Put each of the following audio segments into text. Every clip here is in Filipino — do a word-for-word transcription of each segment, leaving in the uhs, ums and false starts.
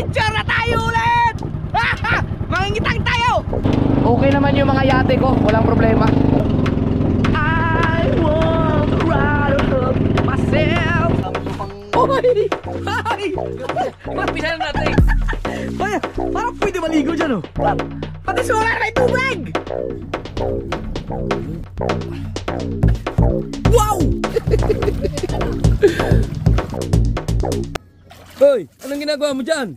Adventure na tayo ulit! Mangingitang tayo! Okay naman yung mga yate ko, walang problema. I want to ride up myself. Hoy! Hoy! Magpisan natin. Hoy, parang pwede maligo dyan oh. Pati solar may tubig! Wow! Hoy, anong ginagawa mo dyan?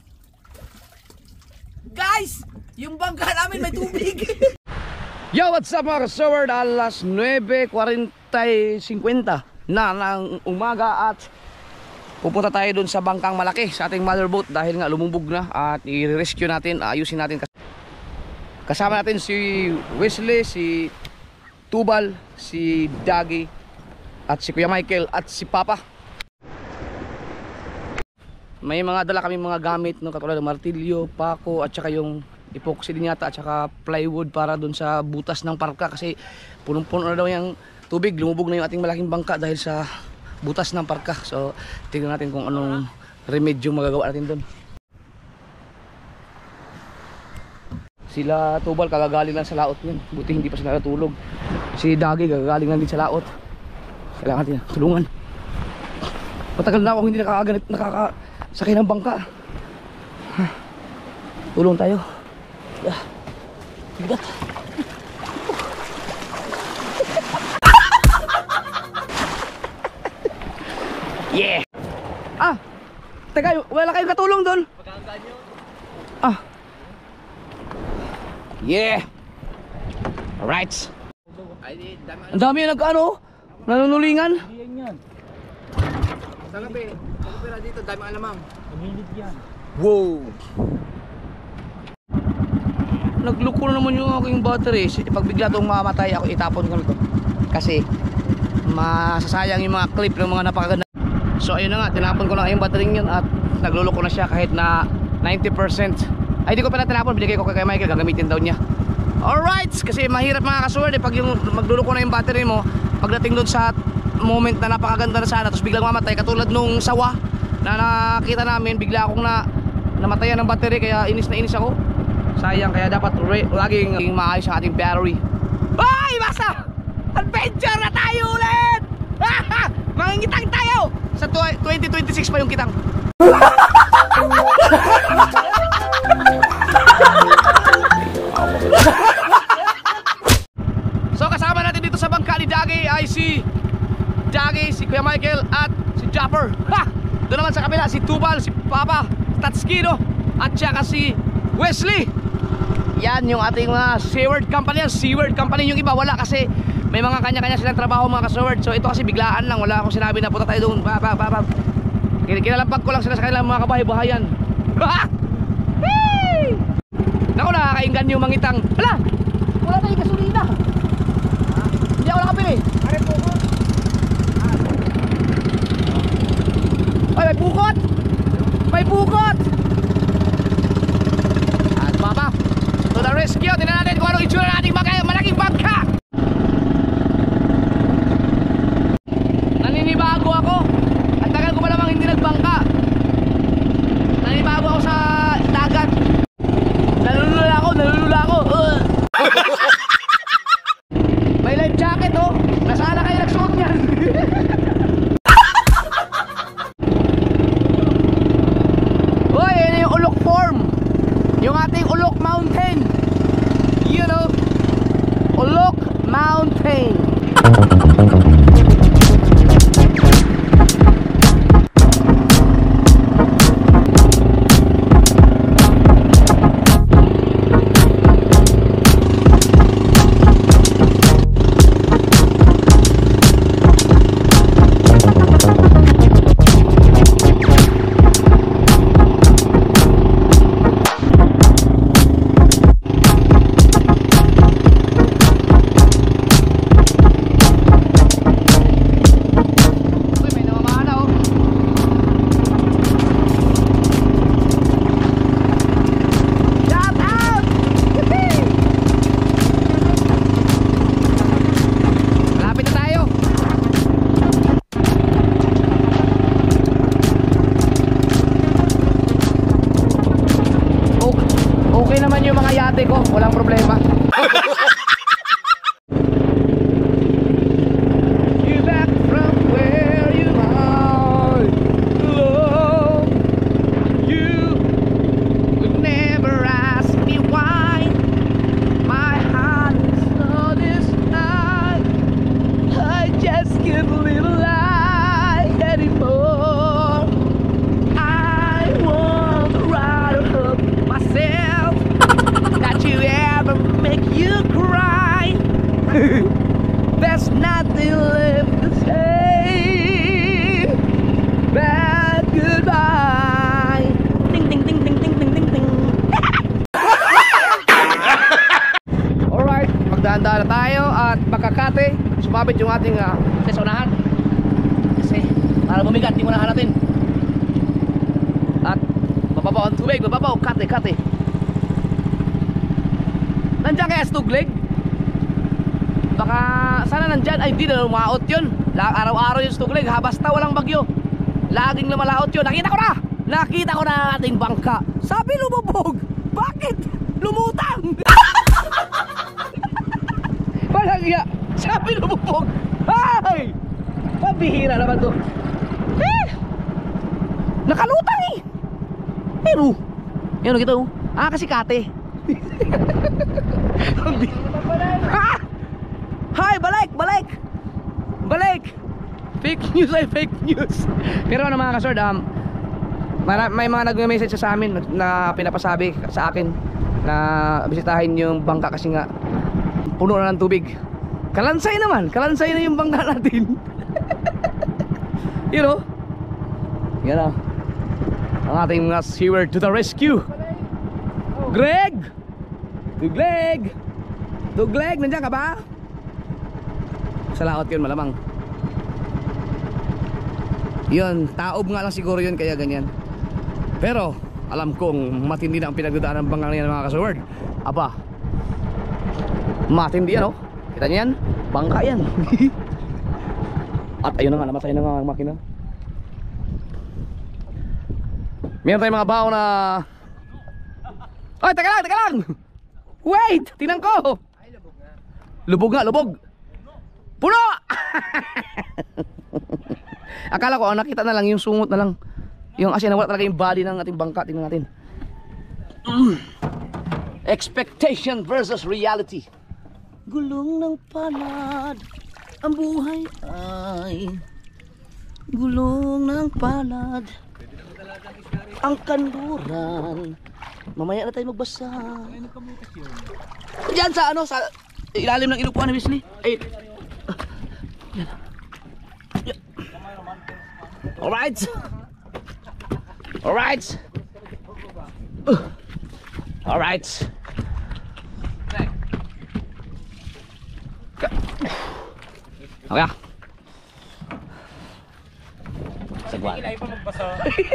Guys! Yung bangka namin may tubig! Yo, what's up mga kasaward? Alas nuwebe kuwarenta singkwenta na ng umaga at pupunta tayo dun sa bangkang malaki sa ating motherboat dahil nga lumubog na at i-rescue natin, ayusin natin. Kasama natin si Wesley, si Tubal, si Dagi at si Kuya Michael at si Papa. May mga dala kami mga gamit no, katulad ng martilyo, pako at saka yung epoxy din yata at saka plywood para dun sa butas ng parka kasi punong-puno na daw yung tubig, lumubog na yung ating malaking bangka dahil sa butas ng parka. So tingnan natin kung anong remedyo magagawa natin dun. Sila Tubal kagagaling lang sa laot niyan, buti hindi pa sila natulog. Si Dagi kagagaling lang din sa laot, kailangan natin tulungan. Matagal na ako hindi nakakaganit, nakakasakay ng bangka. Tulong tayo. Yeah. Bigat. Yeah. Ah. Teka, wala kayong katulong doon. Ah. Yeah. Alright. Ang dami yung nag-ano, nanunulingan. Sa gabi, sa gabi dito, dami alamang. Kumilid yan. Wow. Nagluko na naman yung aking battery. Pag bigla itong mamatay ako, itapon ko na ito. Kasi masasayang yung mga clip ng mga napakaganda. So ayun na nga, tinapon ko na yung battery yun at nagluluko na siya kahit na ninety percent. Ay di ko pala tinapon, binigay ko kay Michael, gagamitin daw niya. Alright, kasi mahirap mga kasword eh, pag yung magluluko na yung battery mo, pagdating doon sa moment na napakaganda na sana tapos biglang mamatay, katulad nung sawa na nakita namin, bigla akong na namatayan ng battery kaya inis na inis ako. Sayang, kaya dapat laging maayos ang ating battery. Hoy! Basta! Adventure na tayo ulit! Mangingitang tayo! Sa twenty twenty-six pa yung kitang. So kasama natin dito sa bangka ni Dagi ay si Dagi, si Kuya Michael at si Japper. Ha! Doon naman sa kabila si Tubal, si Papa, Tatskino at saka si Wesley. Yan yung ating mga Seaward Company. Yan, Seaward Company. Yung iba wala kasi may mga kanya-kanya silang trabaho mga ka-Seaward. So ito kasi biglaan lang, wala akong sinabi na punta tayo doon. Ba, ba, ba, ba. Kinalampag ko lang sila sa kanilang mga kabahay-bahayan. Naku, nakakainggan yung mangitang. Hala! Wala tayong gasolina. Hindi ako nakapili. Ay, may bukot. Ay, may bukot. May bukot. At Papa, to the rescue. Tingnan natin kung anong itsura ng ating malaking bangka. Naninibago ako. Ang tagal ko pa namang hindi nagbangka. Naninibago ako sa dagat. Nalulula ako, nalulula ako. Uh. May life jacket oh. Nasaan na kayo nagsuot niyan? Uy, yun yung Ulok Form. Yung ating Ulok Mountain. You know, Ulok Mountain. ate ko, walang problema. You back from where you are. Love, you would never ask me why. My heart is so this high. I just can't live a lie anymore. I won't rather hurt myself that you ever make you cry. There's nothing left to say but goodbye. Ding ding ding ding ding ding ding ding. Alright, magdahan-dahan na tayo at magkakate. Sumabit yung ating uh, sa unahan. Kasi para bumigat yung unahan natin. At mababaw ang tubig, mababaw, kate, kate. Nandiyan kaya stugleg? Baka sana nandyan, ay di na lumaot yun. Araw-araw yung stugleg, ha, basta walang bagyo. Laging lumalaot yun. Nakita ko na! Nakita ko na ang ating bangka. Sabi lumubog. Bakit? Lumutang! Walang iya. Sabi lumubog. Ay! Pabihira naman to. Eh! Nakalutang eh! Pero, yun nakita mo. Ah, kasi kate. Ha! Hay, balik, balik. Balik. Fake news ay fake news. Pero ano mga kasord, um, may mga nag-message sa amin na pinapasabi sa akin na bisitahin yung bangka kasi nga puno na ng tubig. Kalansay naman, kalansay na yung bangka natin. You know? Yan o, ang ating mga seawer to the rescue. Greg! Tugleg! Tugleg, nandiyan ka ba? Sa laot yun malamang. Yun, taob nga lang siguro yun kaya ganyan. Pero alam kong matindi na ang pinagdadaan ng bangka niyan mga kasword. Aba, matindi yan oh. Kita niyo yan? Bangka yan. At ayun na nga, namatay na nga ang makina. Meron tayong mga bao na... Ay, teka lang, teka lang! Wait! Tingnan ko! Lubog nga, lubog! Puno! Akala ko, ang nakita na lang, yung sungot na lang. Yung kasi nawala talaga yung body ng ating bangka. Tingnan natin. Mm. Expectation versus reality. Gulong ng palad, ang buhay ay gulong ng palad, ang kanluran. Mamaya na tayo magbasa. Diyan sa ano, sa ilalim ng inupuan ni Wesley. Ay, uh, yan. Yan. Alright. Alright. Uh. Alright. Okay ah. Sagwan. Ilay pa magbasa.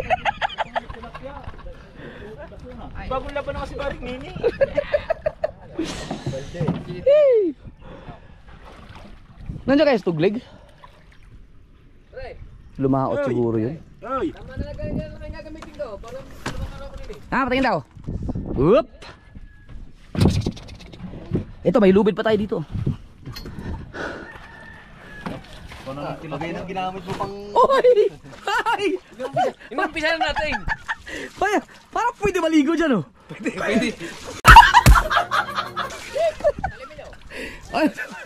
Bagong laban na kasi baring nini. Nandiyan kayo stugleg? Lumaot siguro yun. Tama na lang kanya gamitin daw. Ah, patingin daw. Whoop. Ito, may lubid pa tayo dito. Bagay nang ginamit mo pang... Oy! Ay! Inumpisa na natin. Parang, parang pwede maligo dyan oh. Pwede, pwede. Ay!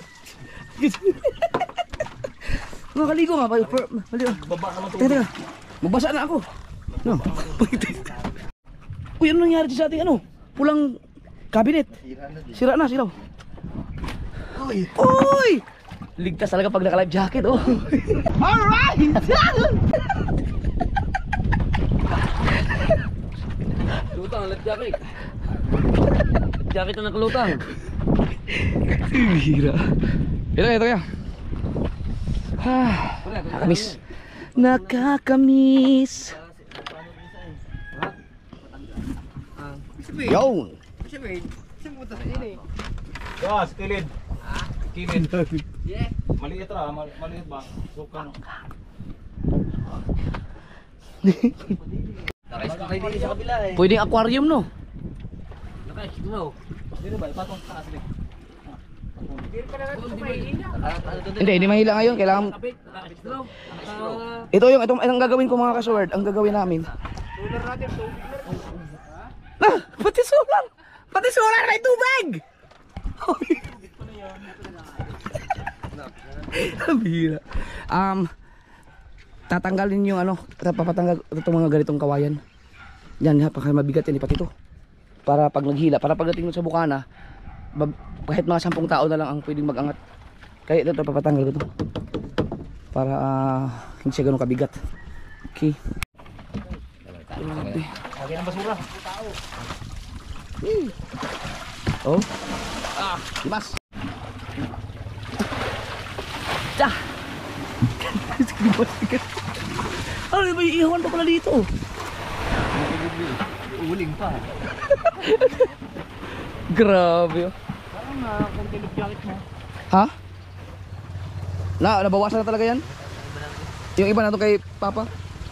Makaligo nga. Baba ka matulog. Teka, teka. Magbasa na ako. No. Uy, ano nangyari sa ating ano? Pulang cabinet. Sira na, silaw. Uy! Uy! Ligtas talaga pag naka-life jacket, oh. Alright! Lutang, life jacket. Jacket na nakalutang. Hira. Ito, ito kaya. Ah, nakakamiss. Nakakamiss. Yo! Yeah, sa kilid. Kilid. Maliit ra, maliit ba? Suka no. Nakais ko kayo din sa kabila eh. Pwedeng aquarium no? Nakais mo. Dito ba? Ipatong sa taas rin. Hindi, hindi mahila ngayon. Kailangan... Ito yung, itong, itong gagawin ko mga ka-sword. Ang gagawin namin. Ah, pati solar! Pati solar may tubig! Bihira. Um, tatanggalin yung ano, papatanggal itong mga ganitong kawayan. Yan, napaka mabigat yan, pati ito. Para pag naghila, para pagdating mo sa bukana, kahit mga sampung tao na lang ang pwedeng mag-angat. Kaya ito, papatanggal ko ito. Para uh, hindi siya ganun kabigat. Okay. Lagyan ng basura. Oh. Ah, Dimas. Tsa. Ano ba yung ihawan pa pala dito? Uling pa. Grabe. Parang na konti ng jacket mo. Ha? Na, nabawasan na talaga yan? Yung iba na ito kay Papa?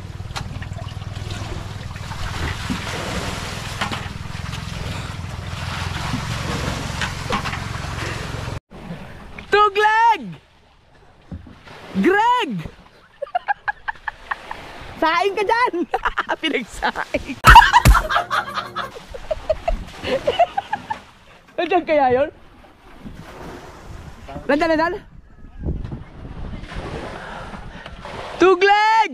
Tugleg! Greg! Saing ka dyan! Pinagsaing! Nandiyan kaya yun? Nandiyan, nandiyan? Tugleg!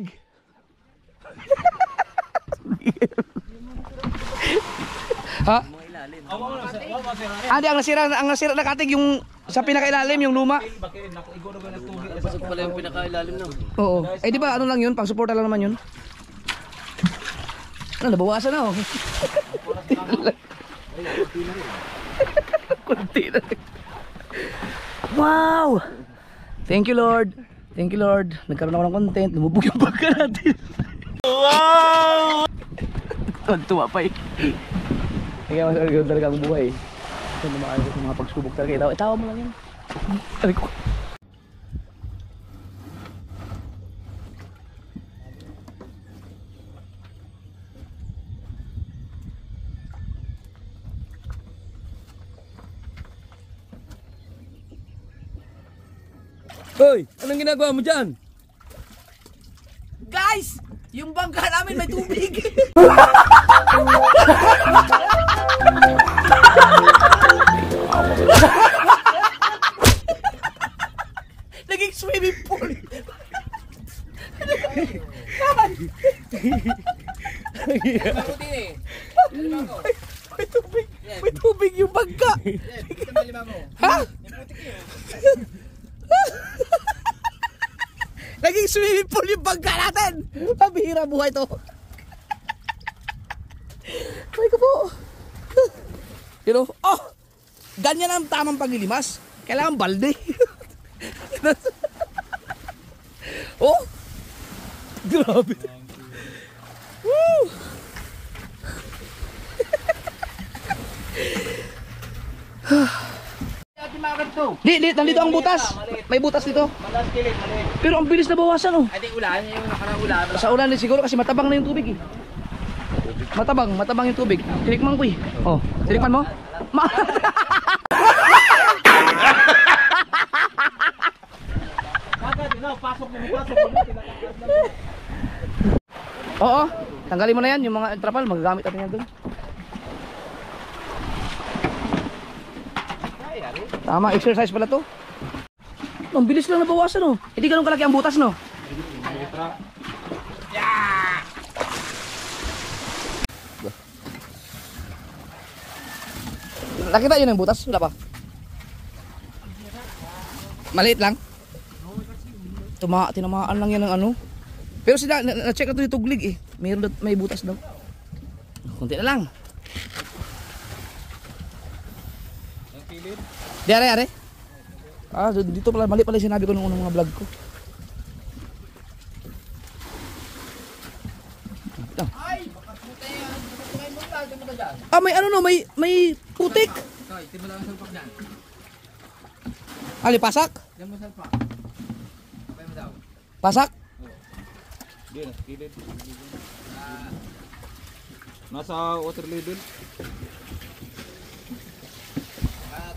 Ha? Ah, di, ang nasira, ang nasira na katig yung sa pinakailalim, yung luma. Pasok pala yung pinakailalim no. Oo. Eh di ba ano lang yun, pang suporta lang naman yun. Ano, nabawasan na oh. Kunti na rin. Wow! Thank you Lord. Thank you Lord. Nagkaroon ako ng content. Lumubog yung bagka natin. Wow! Tuwa pa eh. Kaya mas organ talaga ang buhay. Ito naman ako sa mga pagsubok talaga. Itawa, itawa mo lang yan. Sabi ko. Hoy, anong ginagawa mo dyan? Guys! Yung bangka namin may tubig! Naging swimming pool! May tubig! May tubig yung bangka! Ha? Naging swimming pool yung bangka natin! Pabihira buhay to! Ay ko po! You know, oh! Ganyan ang tamang paglilimas. Kailangan balde. Oh! Grabe! Woo! Di, di, nandito ang butas. May butas dito. Pero ang bilis na bawasan oh. Ay, di ulan. Yung nakarang ulan. Sa ulan din siguro kasi matabang na yung tubig eh. Matabang, matabang yung tubig. Tinikman ko eh. Oh, tinikman mo? Ma Oo, tanggalin mo na yan. Yung mga trapal, magagamit natin yan doon. Tama, exercise pala to. Ang bilis lang nabawasan oh. Hindi ganun kalaki ang butas no. Yeah! Nakita yun ang butas? Wala pa? Maliit lang? Tuma tinamaan lang yan ng ano. Pero sila, na-check na ito yung tuglig eh. Mayroon, may butas daw. Kunti na lang. Di are, are. Ah, dito pala, mali pala sinabi ko nung unang mga vlog ko. Ah, may ano no, may may putik. Hoy, tibo lang ang salpak dyan. Ali, pasak? Diyan mo salpak. Sabay mo daw. Pasak? Di, nasa kilid. Nasa water level.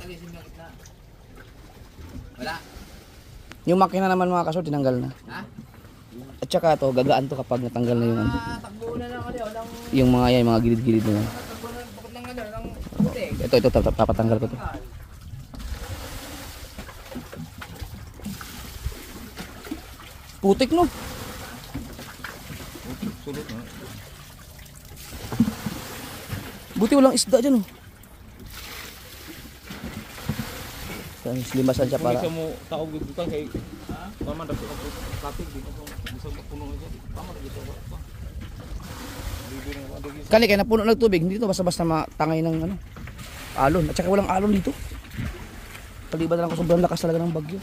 Wala. Yung makina naman mga kaso, tinanggal na. Ha? At saka to, gagaan to kapag natanggal na yung ano. Ah, takbo na lang kali. Walang Yung mga yan, mga gilid-gilid na yan. takbo na bakit lang ano, lang puti. Ito, ito, tap- tap- papatanggal ko to. Putik no. Sulot na. Buti walang isda dyan oh. Tapos limasan siya Kung para. isa mo tao dito ka kay tama dapat ako kapit dito ko bisa puno aja. Tama na dito ko. Bibili ng ano dito. Kali kaya napuno ng tubig, hindi to basta-basta matangay ng ano. Alon. At saka walang alon dito. Paliban na lang ko sobrang lakas talaga ng bagyo.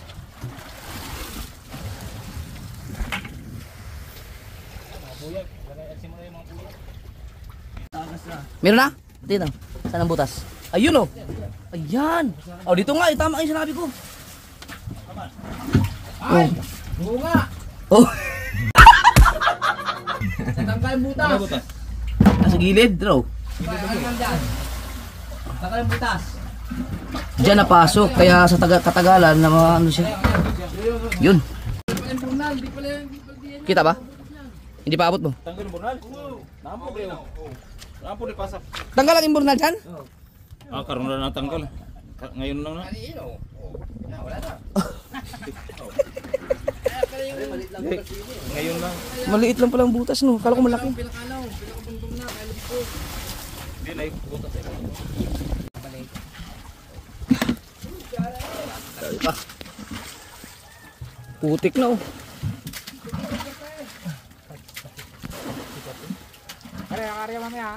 Meron na? Dito. Saan ang butas? Ayun oh. Ayan. Oh, dito nga. Eh, tama yung sinabi ko. Ay! Bunga! Oh. Natanggal yung butas. Ano butas? Nasa gilid. Draw. Ano lang dyan? Natanggal yung butas. Diyan napasok. Kaya sa taga katagalan na mga ano siya. Yun. Kita ba? Hindi pa abot mo. Tanggal yung burnal? Nampo kayo. Nampo di pasak. Tanggal ang imburnal dyan? Ah, karon na natanggal. Ka- Ngayon lang na. Wala na. Ngayon lang. Maliit lang pala ang butas no. Kala ko malaki. Pinakalaw. Pinakabundong na. Kaya lupo. Hindi na butas eh. Putik na oh. Kaya, kaya mamaya.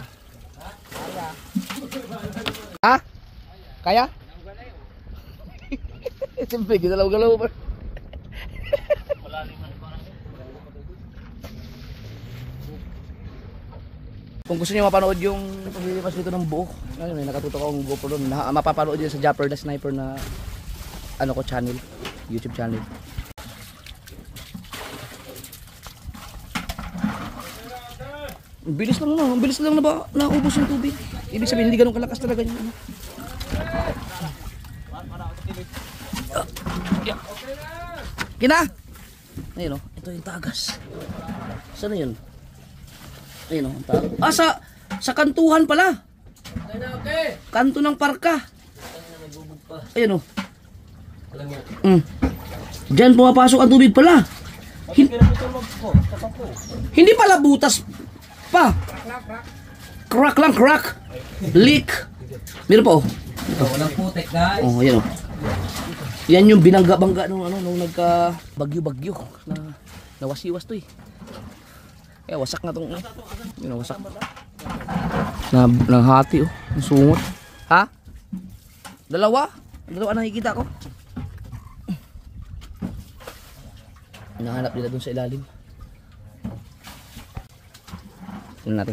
Ha? Kaya? Siyempre, ginalaw-galaw pa. Kung gusto niyo mapanood yung paglilipas dito ng buhok, ayun, may nakatutok akong GoPro doon. Na, mapapanood niyo sa Japper the Sniper na ano ko channel, YouTube channel. Ang bilis lang na, ang bilis lang na ba naubos yung tubig. Ibig sabihin hindi ganun kalakas talaga yung ano. Kina! Ayun o, ito yung tagas. Saan na yun? Ayun o, ang tagas. Ah, sa, sa kantuhan pala. Kanto ng parka. Ayun o. Mm. Diyan pumapasok ang tubig pala. Hin- hindi pala butas pa. Crack lang, crack. Leak. Meron pa oh. Walang putek guys. Oh, yan oh. Yan yung binangga-bangga nung ano nung nagka bagyo-bagyo na nawasiwas to eh. Eh wasak na tong yun oh, wasak. Na nang hati oh, ang sungot. Ha? Dalawa? Dalawa nakikita ko. Hinahanap nila dun sa ilalim. Tingnan natin.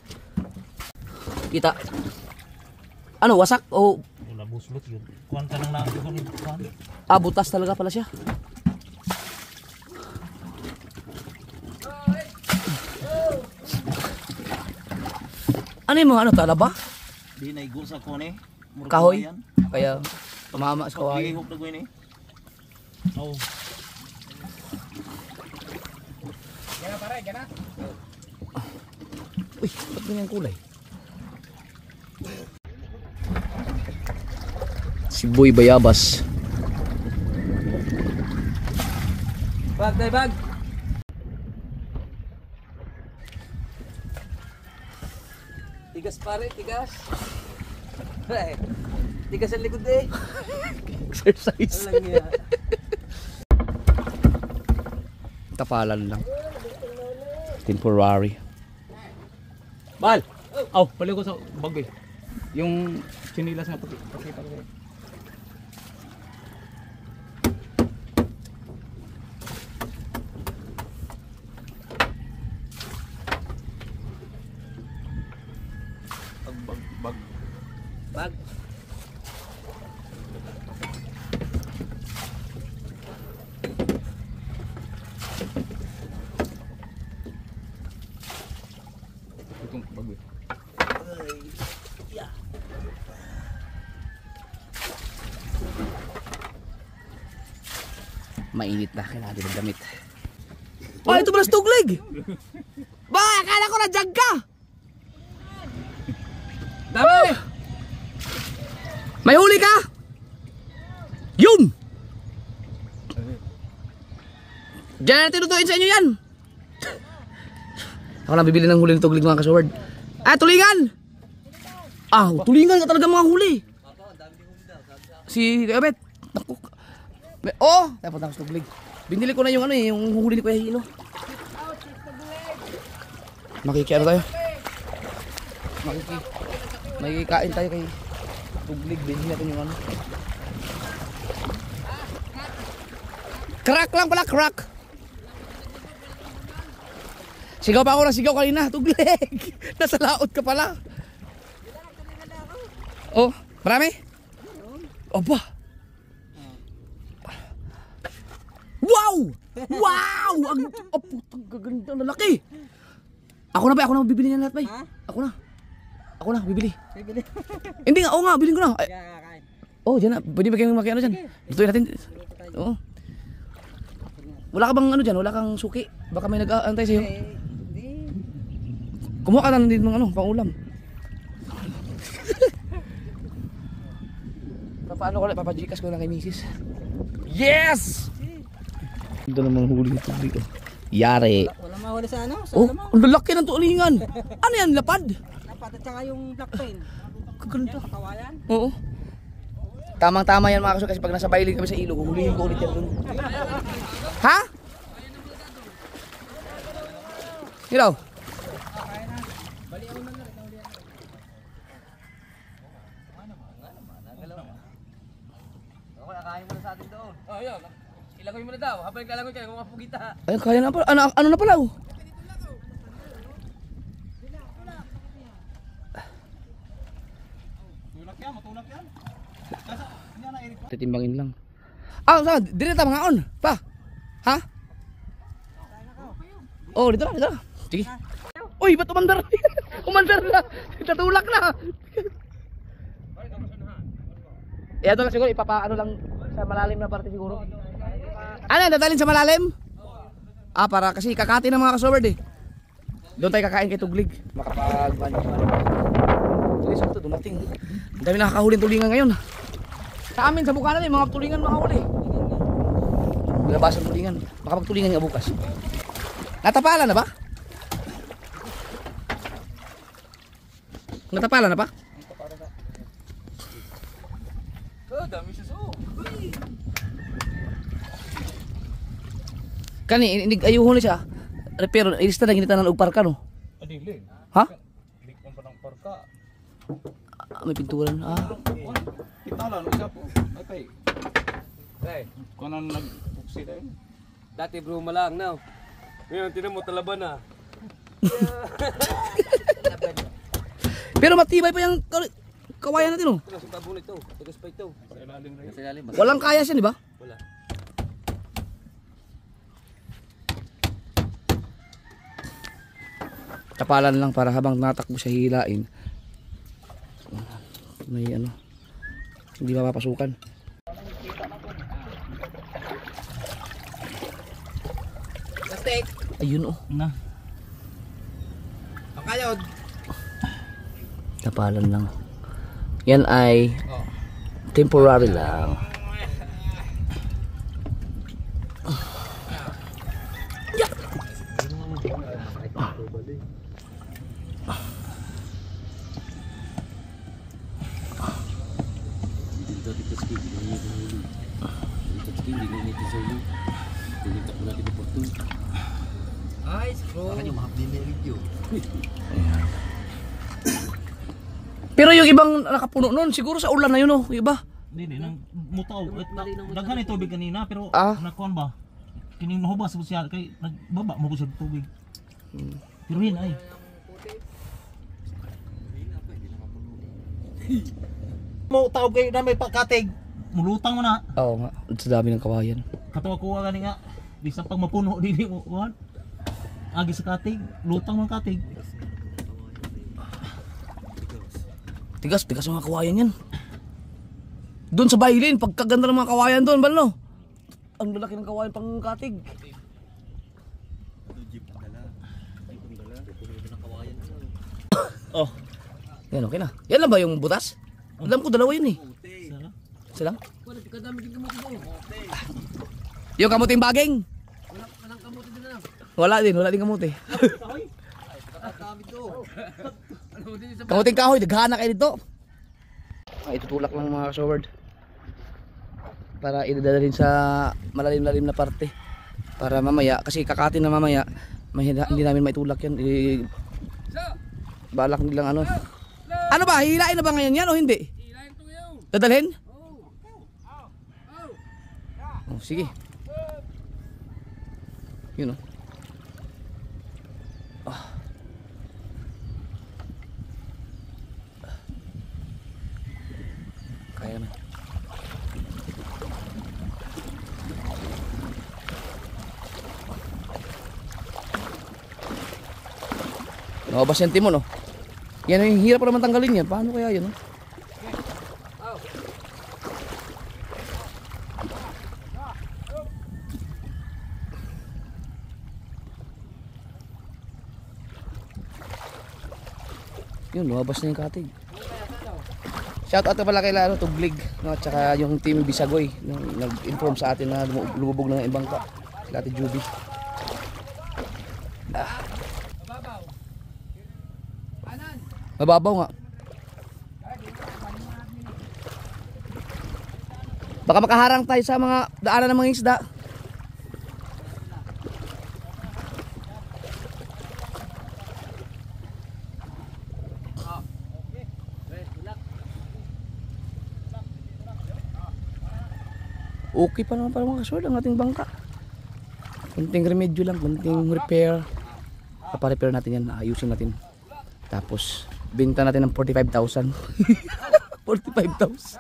Kita. Ano, wasak o Wala buslot yun. Kuhan ka nang nakikita ni kuhan. ah, butas talaga pala siya. Ano yung mga ano, talaba? Di na igo sa kuhan eh. Kahoy? Kaya tumama sa kawayan. Pag-ihok na kuhan eh. Oo. Gana pare, gana. Uy, ba't ganyan kulay? Si Boy Bayabas. Bag, day bag. Tigas pare, tigas. Ay, tigas ang likod eh. Exercise. Alam niya. Tapalan lang. Temporary. Bal! Oh, balik ko sa bag eh. Yung chinilas nga pati- pakita ko. Bag, bag, bag. Bag. Itong bag eh. Mainit na, kailangan din ng damit. Oh, ito pala stuglig! Ba, akala ko na-jag ka! Dami! Oh. May huli ka? Yun! Diyan na tinutuin sa inyo yan! Ako lang bibili ng huli ng tuglig mga kasaward. Ah, tulingan! Ah, tulingan ka talaga mga huli. Si Abet. Oh, dapat ako tuglig. Binili ko na yung ano eh, yung huli ni Kuya Hilo. Makiki ano tayo? Makiki. Makikain tayo kay tuglig. Binili natin yung ano. Crack lang pala, crack. Sigaw pa ako na sigaw kanina, tuglig. Nasa laot ka pala. Oh, marami? Opa. Wow! Wow! Ang oh, putang gaganda na laki. Ako na ba? Ako na bibili niyan lahat, bay. Ako na. Ako na bibili. Bibili. Hindi nga, oo nga, bilhin ko na. Ay. Oh, diyan na. Pwede ba kayong makiano diyan? Lutuin natin. Oo. Wala ka bang ano diyan? Wala kang suki? Baka may nag-aantay sa iyo. Kumuha ka na din ng ano, pang-ulam. Paano ko lang, papajikas ko lang kay misis. Yes! Ito namang huli ito dito. Yari. Wala mahuli sa ano? Sa oh, ang lalaki ng tulingan. Ano yan, lapad? Lapad at saka yung black pain. Kaganda. Kawayan? Oo. Tamang-tama yan mga kasyo kasi pag nasa bailing kami sa ilog, hulihin ko ulit yan dun. Ha? Hilaw? Kakain mo na sa atin doon. Oh, yun. Ilagoy mo na daw. Habang kalangoy kayo, kung mapugita. Ayun, kaya na pala. Ano, ano na pala? Oh? Tulak yan, matulak yan. Titimbangin lang. Ah, saan? Direta mga on. Pa? Ha? Oh, dito na, dito na. Sige. Uy, ba't umandar? Umandar na. Tatulak na. Eh, ito lang siguro, ipapaano lang sa malalim na parte siguro. Ano, dadalhin sa malalim? Ah, para kasi kakati ng mga kasoward eh. Doon tayo kakain kay Tuglig. Makapag-banyo sa malalim. Tulis ito, dumating. Ang dami nakakahulin tulingan ngayon. Sa amin, sa Bukanan eh, mga tulingan makahuli. Labasan tulingan. Makapagtulingan nga bukas. Natapalan na ba? Natapalan na ba? Dami siya so. Kani inig ayuhon ni siya. Pero ilista na ginitanan og parka no. Adili. Ha? Lik man pa ng parka. Ah, may pinturan. Ah. Kitala no isa po. Ay pay. Hey, Kuno nagpuksi dayon. dati bro malang now. Ngayon tinan mo talaban na. Pero matibay pa yung kawayan natin oh. Tugas pa bunit to. Tugas pa ito. Sa ilalim na Sa ilalim. Walang kaya siya, di ba? Wala. Tapalan lang para habang natakbo siya hilain. May ano. Hindi mapapasukan. Plastic. Ayun oh. na. Pakayod. Tapalan lang. Yan ay temporary lang. Yeah. Nice bro. Pero yung ibang nakapuno nun, siguro sa ulan na yun oh, yung iba. Hindi, nang mutaw. Daghan ay tubig kanina pero Ah. nakuan ba? Kining nahubas mo siya kay nagbaba mo sa tubig. Pero hin ay. Mo tawag kay na may pagkatig. Mulutang mo na. Oo nga, sa dami ng kawayan. Katuwa ko gani nga. Bisan pag mapuno dili mo kuan. Agi sa katig, lutang man katig. Tigas, tigas mga kawayan yan. Doon sa bailin, pagkaganda ng mga kawayan doon, balo. Ang lalaki ng kawayan pang katig. Jeep ang dala. Jeep ang dala. Pupunin ng kawayan. Oh. Yan, okay na. Yan lang ba yung butas? Alam ko dalawa yun eh. Sana? Isa lang? Wala, kadami din kamote doon. Yung kamuting baging. Wala ka ng kamote din na. Wala din, wala din kamuti. Kadami doon. Ano din sa Kamuting kahoy, daghana kayo dito. Ay, itutulak lang mga kasoward. Para idadalhin sa malalim-lalim na parte. Para mamaya, kasi kakatin na mamaya, mahina, hindi namin maitulak yan. I, balak nilang ano. Ano ba, hilain na ba ngayon yan o hindi? hilahin to yun. Dadalhin? Oh. Oh, sige. Yun o. Ah. Kaya naman. Nakabas yung timon, no? Yan yung hirap pa naman tanggalin yan. Paano kaya yun, no? Yun, lumabas na yung katig. Shout out na pala kay Lalo Tuglig, no? At saka yung team Bisagoy, no? Nag-inform sa atin na lumubog na ng ibang ka. Sila Ate Juby. Ah. Mababaw nga. Baka makaharang tayo sa mga daanan ng mga isda. Okay pa naman para mga kasword ang ating bangka. Kunting remedyo lang, kunting repair. Papa-repair natin yan, ayusin natin. Tapos benta natin ng forty-five thousand. forty-five thousand.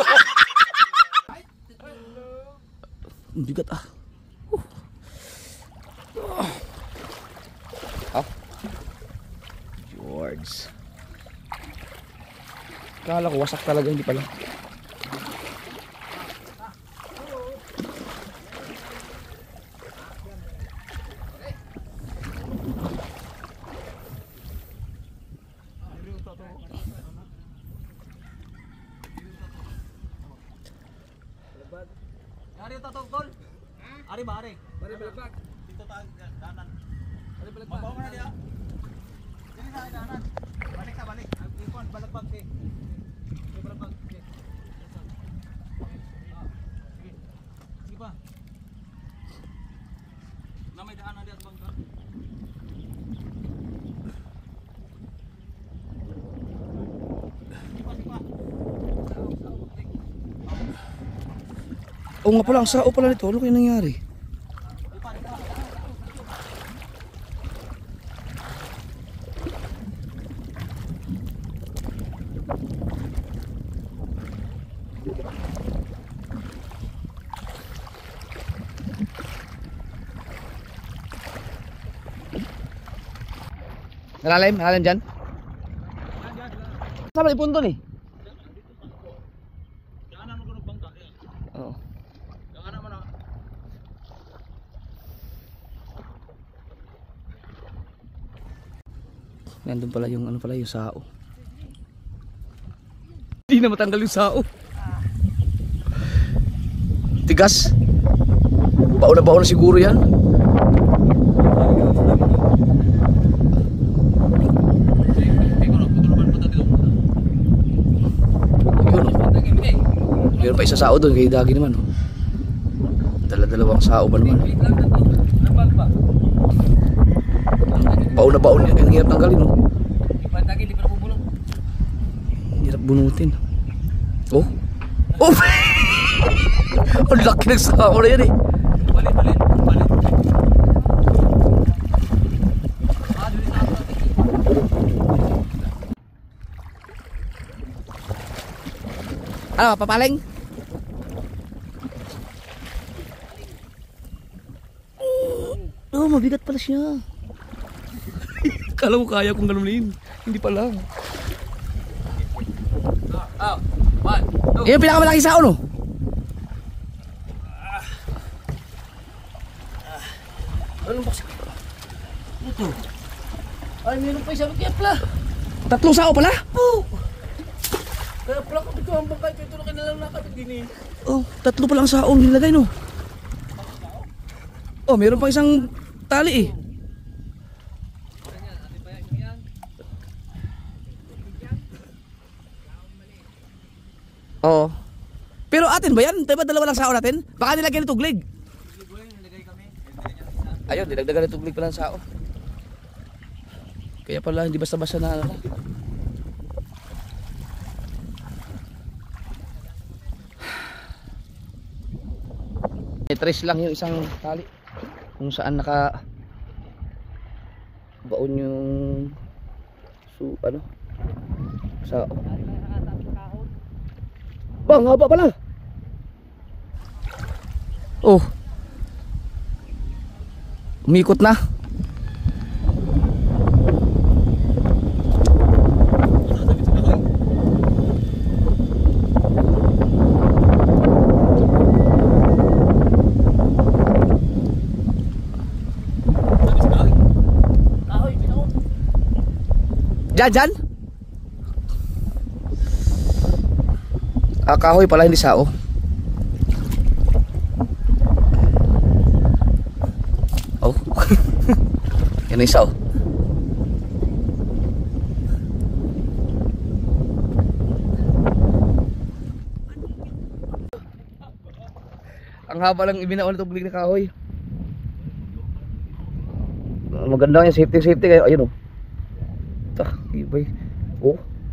Ang bigat ah. Uh. Oh. George. Kala ko wasak talaga, hindi pala. Ari tatong tol. Ari ba ari? Ari balak. Dito tayo danan. Ari balak. Mabaw na dia. Dili sa danan. Balik sa balik. Ipon balagbag di. Di balagbag. Sige. Sige pa. Na may daan na dia bang ka. Oo nga pala, ang sao pala nito. Ano kaya nangyari? Malalim? Malalim dyan? Saan ba ipunto ni? Daanan mo kuno bangka. Oo. Daanan mo na. Nandun pala yung ano pala yung sao. Hindi na matanggal yung sao. Tigas. Baon na baon na siguro yan. Meron pa isa sao doon kay Dagi naman. Oh. Dala-dalawang sao ba naman? Baon na baon yan. Ang hirap tanggalin. Oh. Hirap bunutin. Oh. Oh. Ang laki ng sao na yan eh. Balik balik balik. Ano, papaling? Oh, mabigat pala siya. Kala mo kaya kung ganunin. Hindi pala. Oh, one, two. Yan yung pinakamalaki sao, no? Anong box? Ito. Ay, meron pa isang kaya pala. Tatlong sao pala? Oh. Kaya pala kung ito ang bangkay ko ito na kinalang nakabit din eh. Oh, tatlo pa lang sao nilagay no. Oh, meron pa isang tali eh. Oo. Pero atin ba yan? Diba dalawa lang sao natin? Baka nilagyan ni tuglig. Ayun, dinagdagan ni tuglig pala ng sao. Kaya pala hindi basta-basta na ano. Tres lang yung isang tali kung saan naka baon yung su ano sa bang haba pala. Oh, umikot na. Diyan, diyan. Ah, kahoy pala, hindi sao. Oh. Yan yung sao. Ang haba lang ibinaon itong tubig na kahoy. Maganda yung safety safety kayo. Ayun oh. Ah, ibay. Oh.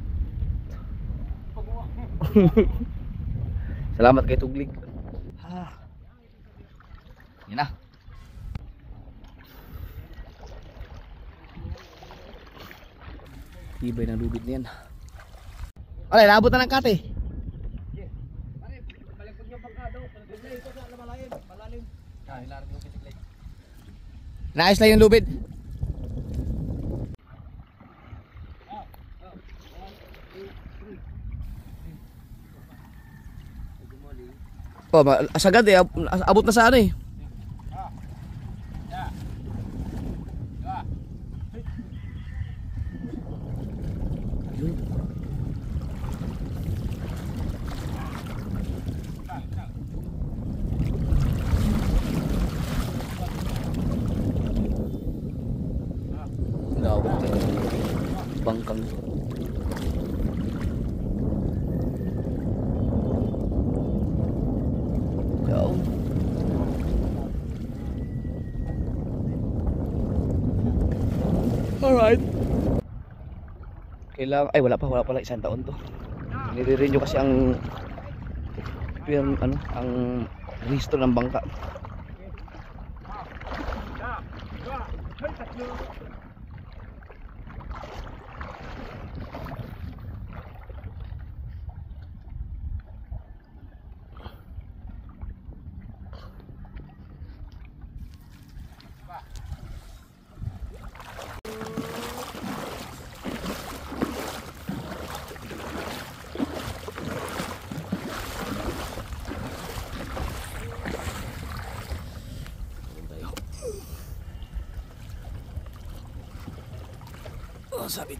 Salamat kay tuglig. Ah. Yan na. Ibay ng lubid niyan. Alay, naabot na ng kate. Naayos lang yung lubid. Oh, asagad eh, abot na sa ano eh. Lawak din bangkang. Alright. Kailangan, ay wala pa, wala pala isang taon to. Nire-renew kasi ang yung ano, ang rehistro ng bangka. Oh, sabit.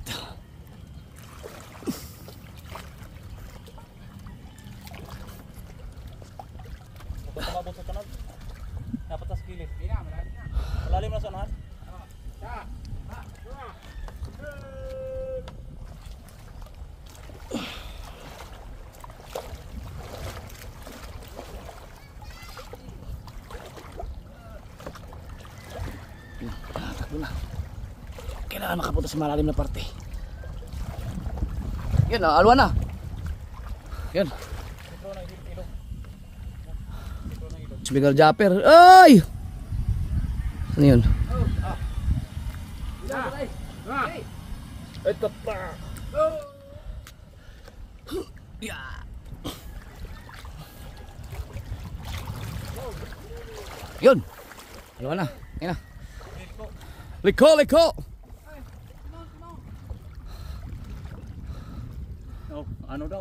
Pabot sa tanag. Dapat sa kilid. Malalim na sa unahan. Takbo na. Kailangan makapunta sa malalim na parte. Yan, ah, alwa na. Yan. Speaker Japper. Ay! Ano yun? Ito pa. Yeah. Yun. Alwa na. Yan na. Liko, liko. Oh, ano daw?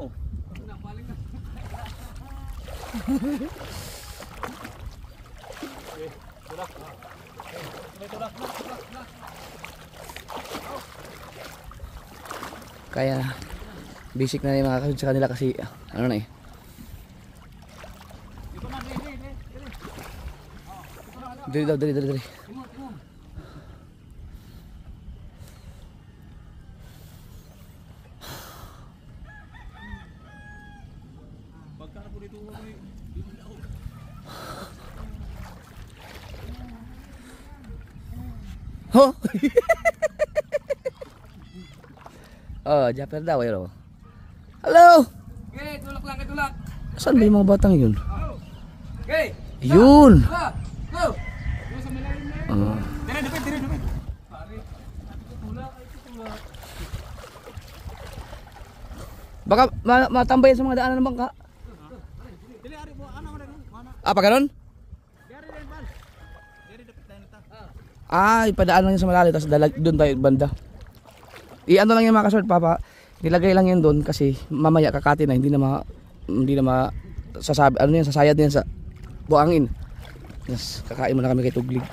Tulak. May tulak na, tulak na. Kaya basic na yung mga kasunod sa kanila kasi ano na eh. Dali daw, dali, dali, dali. Pagkano po dito mo Ho! Oh, Japper daw yun. Hello! Okay, tulak lang, kay tulak. Saan ba yung mga batang yun? Okay. Yun! Go. Go. Oh. Dire, dapat, dire, dapat. Baka ma matambayan sa mga daanan ng bangka. Dili ari mo ano ano mana. Ah, pa ganun? Dire din bal. Dire dapat tayo ta. Ah, ipadaan lang yun sa malalim tapos dalag doon tayo banda. I-ano lang yung mga kasort, papa. Nilagay lang yun doon kasi mamaya kakati na hindi na ma hindi na ma sasabi ano yan, sasayad yan sa buhangin. Yes, kakain muna kami kay Tuglig.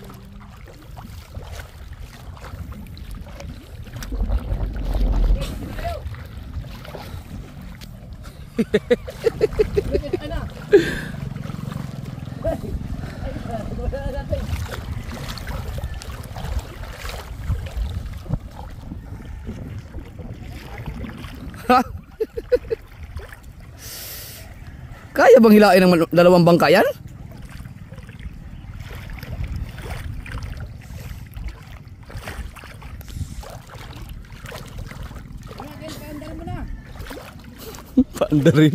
Kaya bang hilain ng dalawang bangka yan? Paanda rin.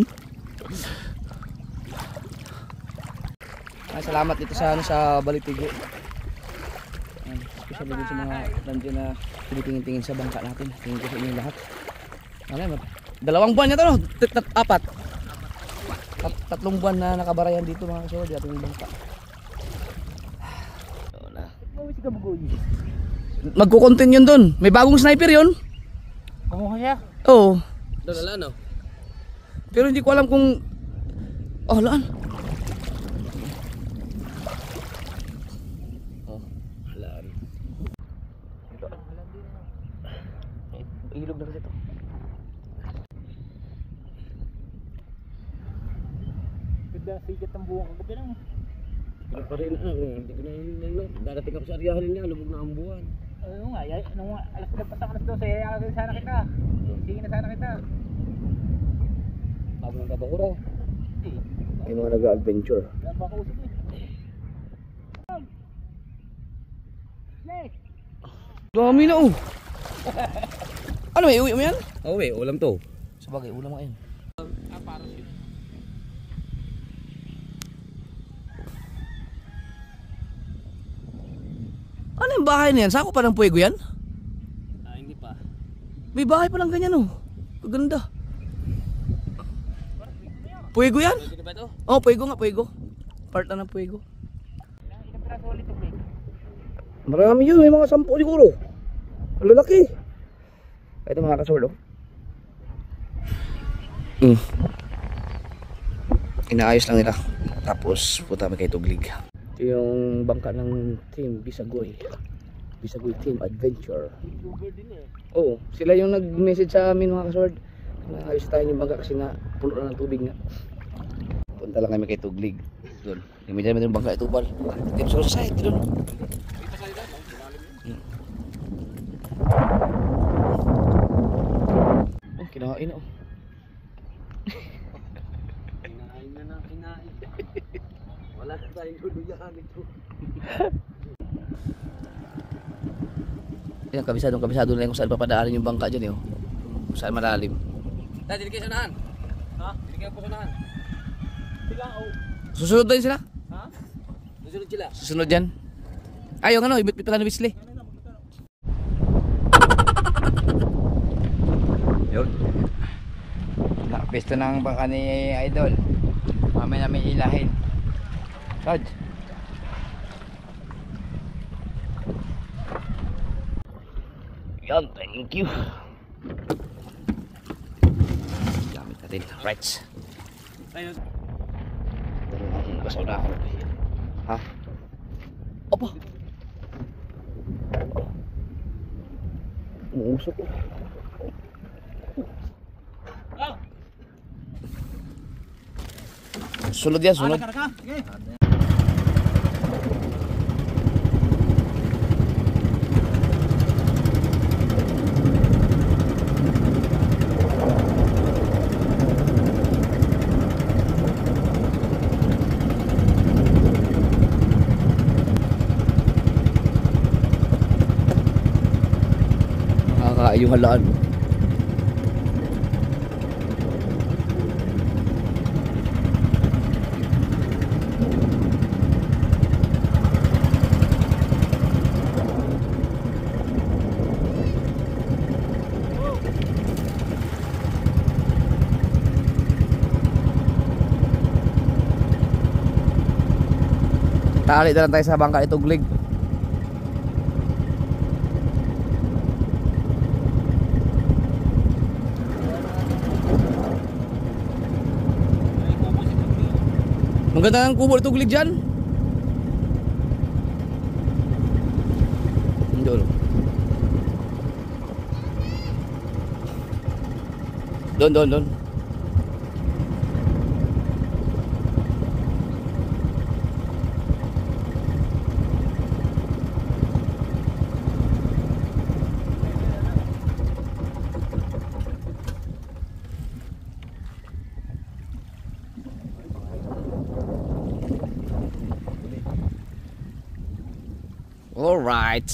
Ay, salamat dito sa ano, sa Balitigo. Ayan, especially dito sa mga nandiyan na tinitingin-tingin sa bangka natin. Tingin ko sa inyo lahat. Ano, dalawang buwan na to, no? Tat -tat apat. Tat tatlong buwan na nakabarayan dito mga kasunod, ating bangka. Wala. Magkukontin yun dun. May bagong sniper yun. Kumuha siya. Oo. Doon wala no. Pero hindi ko alam kung oh, laan. Oh, laan. Ito. Ilog na kasi ito. Ganda sigat ang buwan kagabi lang. Pero pa rin ano, hindi ko na yun. Darating ako sa aryahan niya, lubog na ang buwan. Ano nga, yay, ano nga, alas na patang alas dose, yayakagin sana kita. Sige na sana kita. Bago ng babakura. Hindi. Yung mga nag-adventure. Wala ba kausap eh. Dami na oh. Ano, may uwi mo yan? Oo eh, ulam to. Sabagay, ulam mo yan. Ah, para siya. Ano yung bahay na yan? Sako pa ng puwego yan? Ah, hindi pa. May bahay pa lang ganyan oh. Kaganda. Puwego yan? Pwede na ba ito? Oh, puwego nga, puwego. Part na ng puwego. Ilang piraso ulit ito, Blake? Marami yun, may mga sampu siguro. Ang lalaki. Ito mga kasord oh. Mm. Inaayos lang nila. Tapos punta kami kay Tuglig. Ito yung bangka ng team Bisagoy. Bisagoy Team Adventure. Uber din eh. Oo, sila yung nag-message sa amin mga kasord. Naayos tayo yung bangka kasi na puno na ng tubig nga. Punta lang kami kay Tuglig. Doon. Imediate naman yung bangka itubal. Team Society doon. Hmm. Oh, kinain na oh. Kinain na na, kinain. Wala na tayong guluyan ito. Yan, kabisado, kabisado na yung kung saan papadaanin yung bangka dyan eh. Oh. Kung saan malalim. Dahil dili kayo sanahan. Ha? Dili kayo po sanahan. Sila, oh. Susunod din sila. Ha? Susunod sila. Susunod yan. Ay, yung ano, ibit-bit pala na Wesley. Yun. Nakapisto ng bangka ni Idol. Mamaya namin ilahin. Sad. Yan, thank you. Gamit natin. Rights. Ayun. Basaw na ako. Ha? Apa? Umusok ko. Sunod yan, sunod. Nakakaayong halaan. Tali na lang tayo sa bangka ituglig. Maganda ng kubo ituglig dyan. Doon. Doon, doon, doon. All right.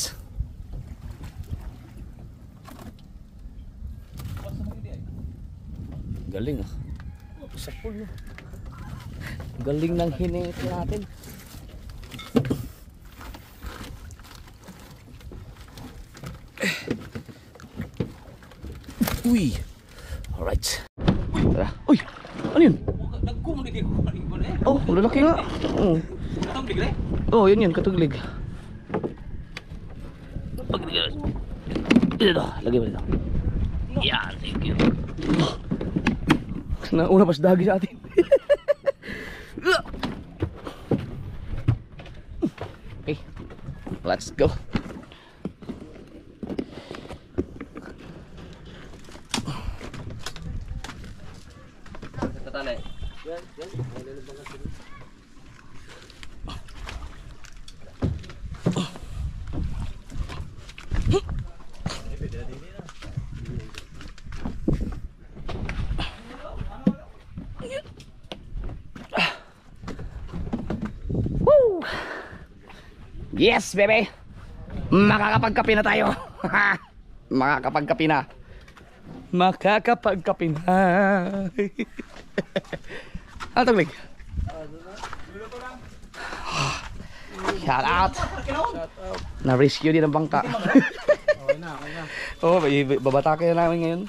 Galing ah. Sa pool. Galing ng hinit natin. Uy. All right. Tara. Uy. Ano yun? Oh, lalaki nga. Oh. Oh, yun yun, katuglig. Ito daw, lagay mo dito. Yan, thank you. Nauna pas dagi sa atin. Okay, let's go. Tatali. Yan, yan. Yes, bebe. Makakapagkape na tayo. Makakapagkape na. Makakapagkape na. Ano tuglig? Shout out. Na-rescue din ang bangka. Okay na, okay na. Oo, oh, babatake na namin ngayon.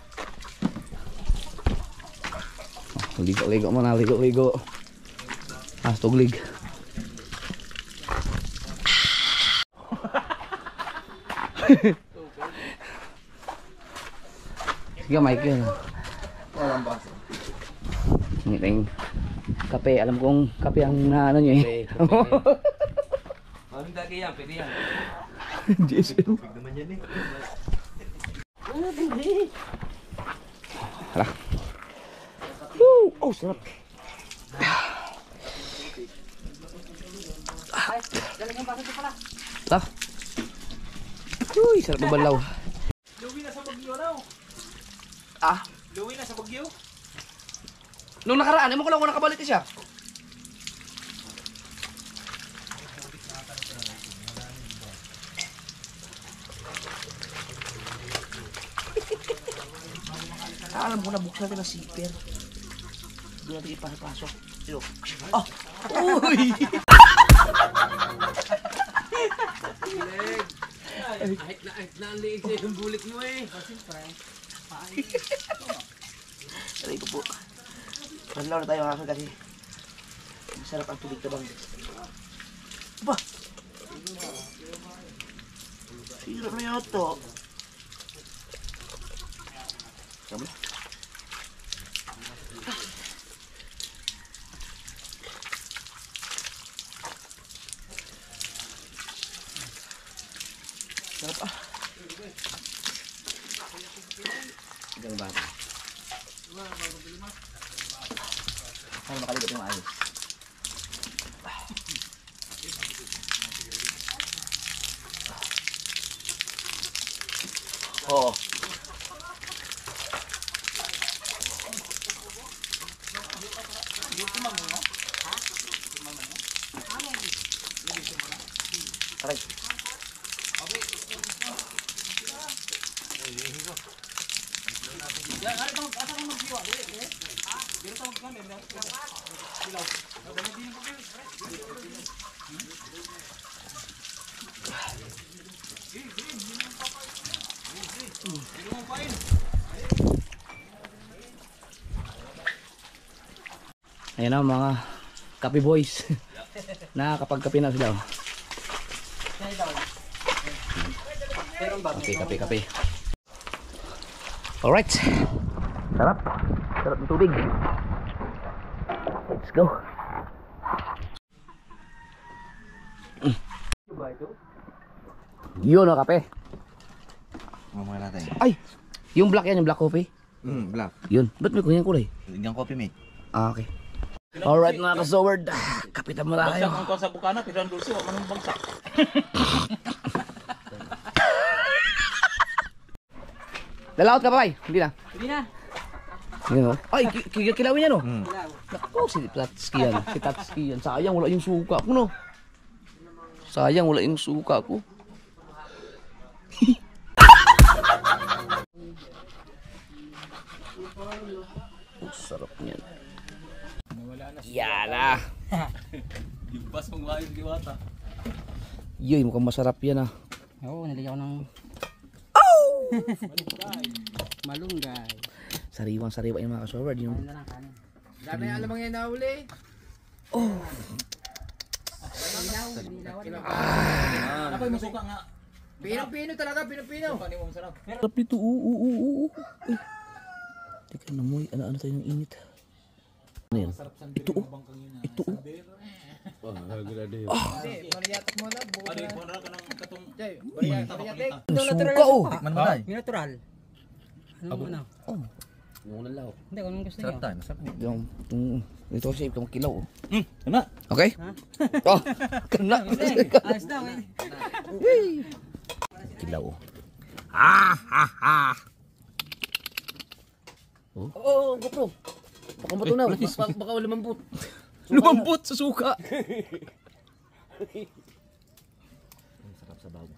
Ligo-ligo muna, ligo-ligo. Ah, tuglig. Sige, Mike yun. Walang baso. Ngiting kape, alam kong kape ang naano nyo eh. Maraming dagi yan, pwede yan. G S M. Pwede naman yan eh. Hala. Woo! Oh, sarap. Hala. Uy, sarap mabalaw. Luwi na sa Bagyo daw. Ah? Luwi na sa Bagyo. Nung nakaraan, mo ko lang kung nakabalik siya. Alam mo na, buksan natin ang zipper. Doon natin ipasok-pasok. Ito. Ah! Uy! Ahit na ahit na ang liig sa yung bulit mo eh. Sabi ko po. Panlaw na tayo mga kasi. Masarap ang tubig tabang. Aba! Sirap na yun ito. Sabi na. Ganun ba? Para makalibot yung ayos. Oo. Aray. Ayan na mga kape boys. Nakakapagkape na sila. Kape, kape, kape. Alright. Sarap. Sarap ng tubig. Let's go. Mm. Yun o kape. Mamaya natin. Ay! Yung black yan, yung black coffee. Hmm, black. Yun. Ba't may kunyang kulay? Yung coffee mate. Ah, okay. Alright mga ka-sword. Kapitan mo tayo. Bagsak ang kuha sa bukana, pero ang dulce, wala manong bagsak. Lalaot ka pa, bay? Hindi na. Hindi na. Yun o. Ay, ki- ki- kilawin yan o. Hmm. Naku, si Tatsuki yan. Si Tatsuki yan. Sayang, wala yung suka ko, no? Sayang, wala yung suka ko. Oh, sarap niyan. Yala. Yung bas mong maayos diwata. Yoy, mukhang masarap yan ah. Oo, nalagyan ko ng... Malunggay. Sariwang sariwa yung mga ka-sword. Yung... Ano na lang kanin. Dami alam mga yan nahuli. Ako yung masuka nga. Pino-pino talaga, pino-pino. Pani mo masarap. Sarap nito. Oo, oo, oo. Ay. Teka na mo, ano-ano tayo ng init. Ano yan? Ito oh. Ito oh. Hindi, maniyatak mo na. Buko Ano na. yung ka ng katong... Jay, maniyatak, maniyatak. Ang suka oh. Tikman mo tayo. Yung natural. Ano mo na? Oh. Yung law. Hindi, kung anong gusto Sarap niyo. tayo. Masarap niyo. Yung, yung, ito kasi itong kilaw oh. Hmm, ano? Okay? Oh, kana. Ayos daw eh. Kilaw oh. Ah, ha, ha. Oh, oh, GoPro. Baka matunaw. Baka, baka lumambot. Lumambot sa suka. Sarap sa bago.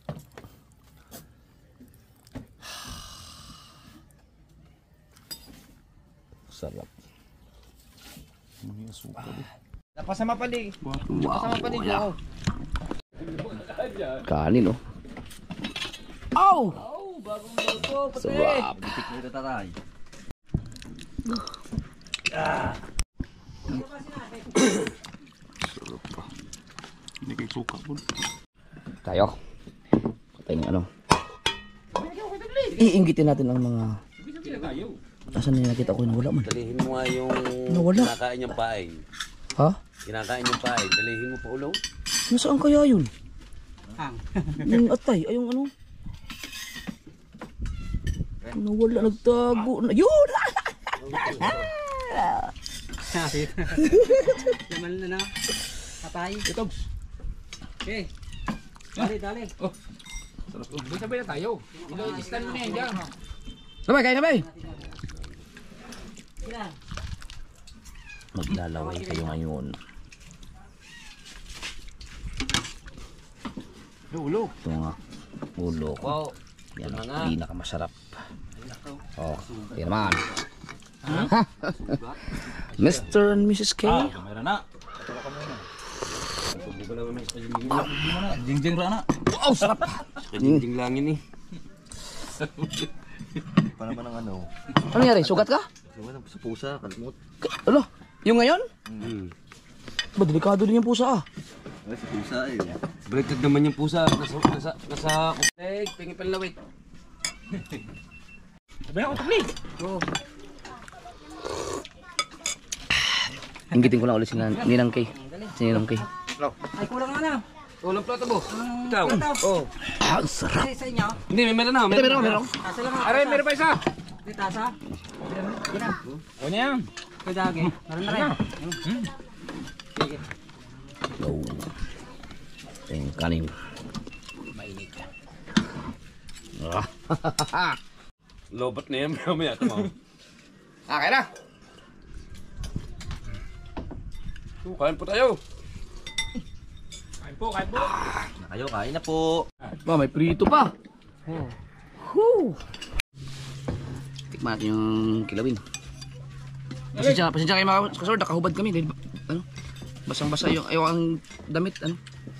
Sarap. Lapas sa mapalig. Lapas sa mapalig. Wow. Oo. Kanin oh. Ow! Oh, bagong bago. Sarap. Tik mo ito tatay. Hindi kayo suka po. Tayo. Patay ng ano. Iinggitin natin ang mga... Asan na nakita ko yung nawala man? Dalihin mo nga yung Nawala. kinakain niyang pain. Ha? Kinakain niyang pain. Dalihin mo pa ulo. Nasaan kaya yun? Hang. Yung atay, ay yung ano? Nawala, nagtago. Na, yun! Sabi. Laman na na. Patay. Ito. Okay. Dali, dali. Doon sabay na tayo. Ilo-istan mo na yan dyan. Sabay, kain sabay! Sila. Maglalaway kayo ngayon. Ulo. Ito nga, ulo ko. Wow. Yan Ito na nga. ang pinakamasarap. Oh, yan naman. Ha? Mister and Missus K. Ah, mayroon na. Jingjing ra na. Wow, sarap! Kadinding lang yun eh. Pa naman ang ano. Ano nangyari? Sugat ka? Naman sa pusa. Kalimut. Alo, yung ngayon? Hmm. Ba, delikado din yung pusa ah. Ay, sa pusa eh. Baliktad naman yung pusa. Nasa, nasa, nasa... Leg, pingi palawit. Sabi ako tabli. Inggitin ko lang ulit si Nan- Ninang K. Si Ninang K. Ay, kulang na na. Ulang plato mo. Ikaw. Plato. Oh. Ah, ang sarap. Sa, sa inyo. Hindi, may meron na. Ito, meron, meron. Asa lang. Aray, meron pa isa. Di tasa. Di na. O niya yan. Kudagi. Naroon na rin. Sige. Yung kanin. Mainit. Ah. Lobat na yan, mamaya ito. Okay na. So, kain po tayo. Kain po, kain po. Na kayo, kain na po. Ba, may prito pa. Oh. Whew. Tikman natin yung kilawin. Pasensya, pasensya kayo mga kasor, nakahubad kami dahil ano, basang-basa yung ayaw ang damit, ano.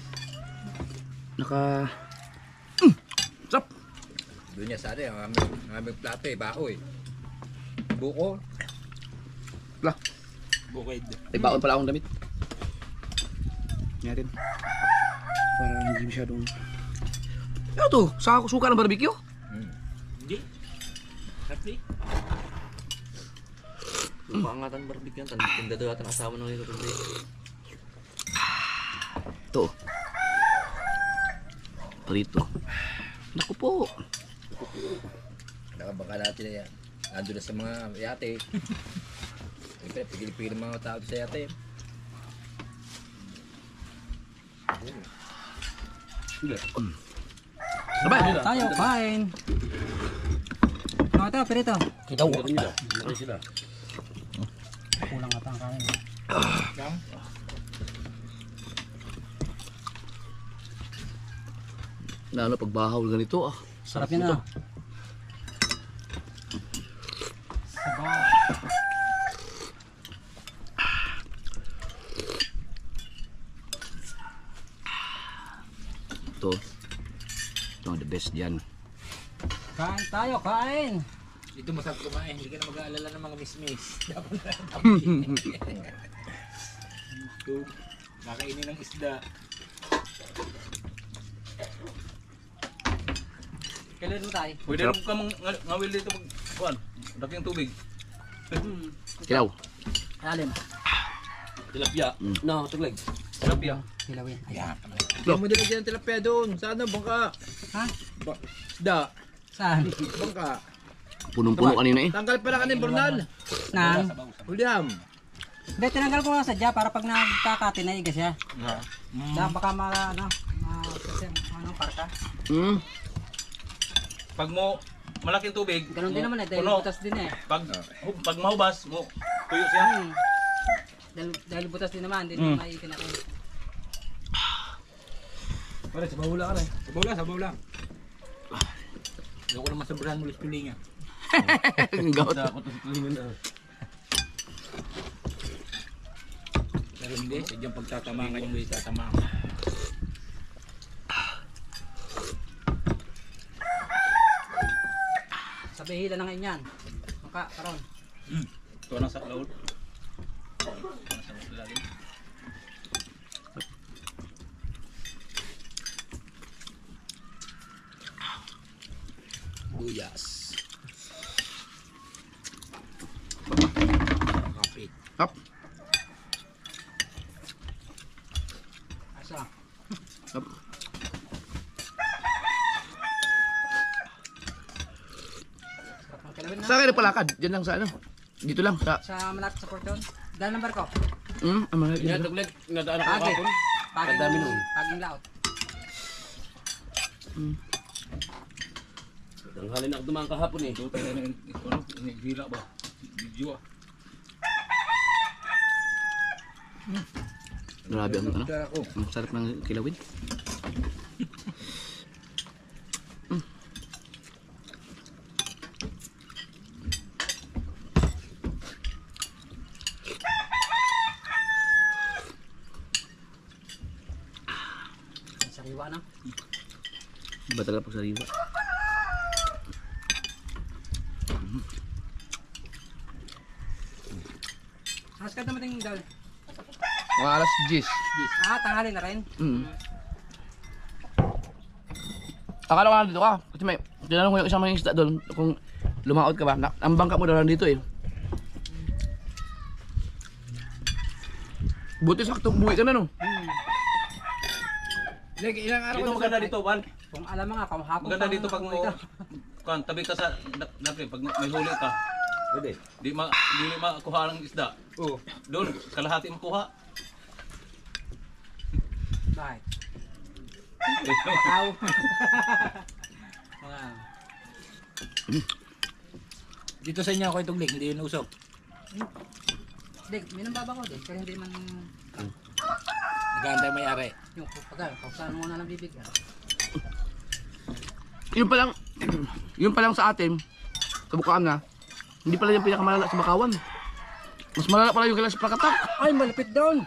Naka mm, sarap. Doon niya sa atin, ang aming, ang aming plato eh, bao eh. Buko. Wala. Bukid. May baon pala akong damit. Ngayon. Para hindi masyadong... Ano to? Sa suka ng barbecue? Hmm. Hindi. Sakli. Pangangatan barbecue yan. Tinda daw natin asawa ng ito. Ito. Prito. Naku po. Nakabaka natin na yan. Nandun na sa mga yate. Siyempre, pigil-pigil mga tao sa yate. Sabay. Tayo, kain. Ano ito, perito? Kitaw. Meron sila. Kulang ata ang kain. Yang? Lalo pagbahaw ganito ah. Sarap yun ah. Sabaw. Ito. Ito ang the best dyan. Kain tayo, kain. Dito masarap kumain. Hindi ka na mag-aalala ng mga miss-miss. Dapat na Ito. Nakainin ng isda. Kailan mo tayo? Pwede rin ka mang ngawil dito mag... Kuhan. Daking tubig. Kilaw. Alim. Tilapia. Mm. No, tuglag. Tilapia. Hilawin. Ayan. Hindi mo dilagyan ng tilapia doon. Sa ano? Bangka. Ha? Ba isda. Saan? Bangka. Punong-puno kanina eh. Tanggal pala ka ni Bernal. Nang? William. Hindi, tinanggal ko nga sadya para pag nagkakati na iga siya. Mm. Dahil baka ma, ano, ma, kasi, anong karta. Mm. Pag mo malaking tubig, Ganun din naman eh, dahil puno. butas din eh. Pag pag mahubas mo, tuyo siya. Hmm. Dahil, dahil butas din naman, hindi Mm. naman may kinakin. Pare, sa bawla ka rin. Sa bawla, sa bawla. Hindi ko naman sobrahan mo lispilinga. Gawat. Ako to sa tulingan na. Pero hindi, sadyang pagtatamangan yung may tatamangan. Sabi hila na ngayon yan. Maka, karon. Ito na sa laut. Ito na sa lalim. Buyas. Kapit. Up. Asa? Up. Kilawin na. Sa akin nagpalakad. Diyan lang sa ano. Dito lang sa... Sa malapit sa porton. Dahil ng barko. Hmm? Ang mga... Yan, tuglag. Nadaan ako Pagi. kapon. Paging, Kadami nun. paging laot. Mm. Tanghalin ako dumaan kahapon eh. Ito tayo na ito ano, hila ba? Video ah. Grabe ang ano. Tara ko. Ang sarap ng kilawin. Sariwa na. Iba talaga pag sariwa. Mas ka naman yung dal. Mga alas diyes. Ah, tanghali na rin. Mm. Akala ko nandito ka. Kasi may... Tinanong ko yung isang mga isda doon kung lumaot ka ba. Na, ang bangka mo daw nandito eh. Buti saktong buwi ka na no. Hmm. Ilang, ilang araw Dito na maganda dito, Juan. Kung alam mo nga, kahapon Maganda pang dito pag mo umuwi ka. kan tabi ka sa da- dapre pag may huli ka. Pwede. Di ma di makuha ng isda. Oo. Doon kalahati mo kuha. Bakit? Tao. Dito sa inyo ako ituglig, hindi yun usok. Hindi, minambaba ko din. Kaya hindi man Nagantay may-ari. yung pagka, pausahan mo na ng bibig. Yun pa lang, yun pa lang sa atin, sa Bukaan na, hindi pala yung pinakamalala sa Bakawan. Mas malala pala yung kailan sa Plakatak. Ay, malapit doon.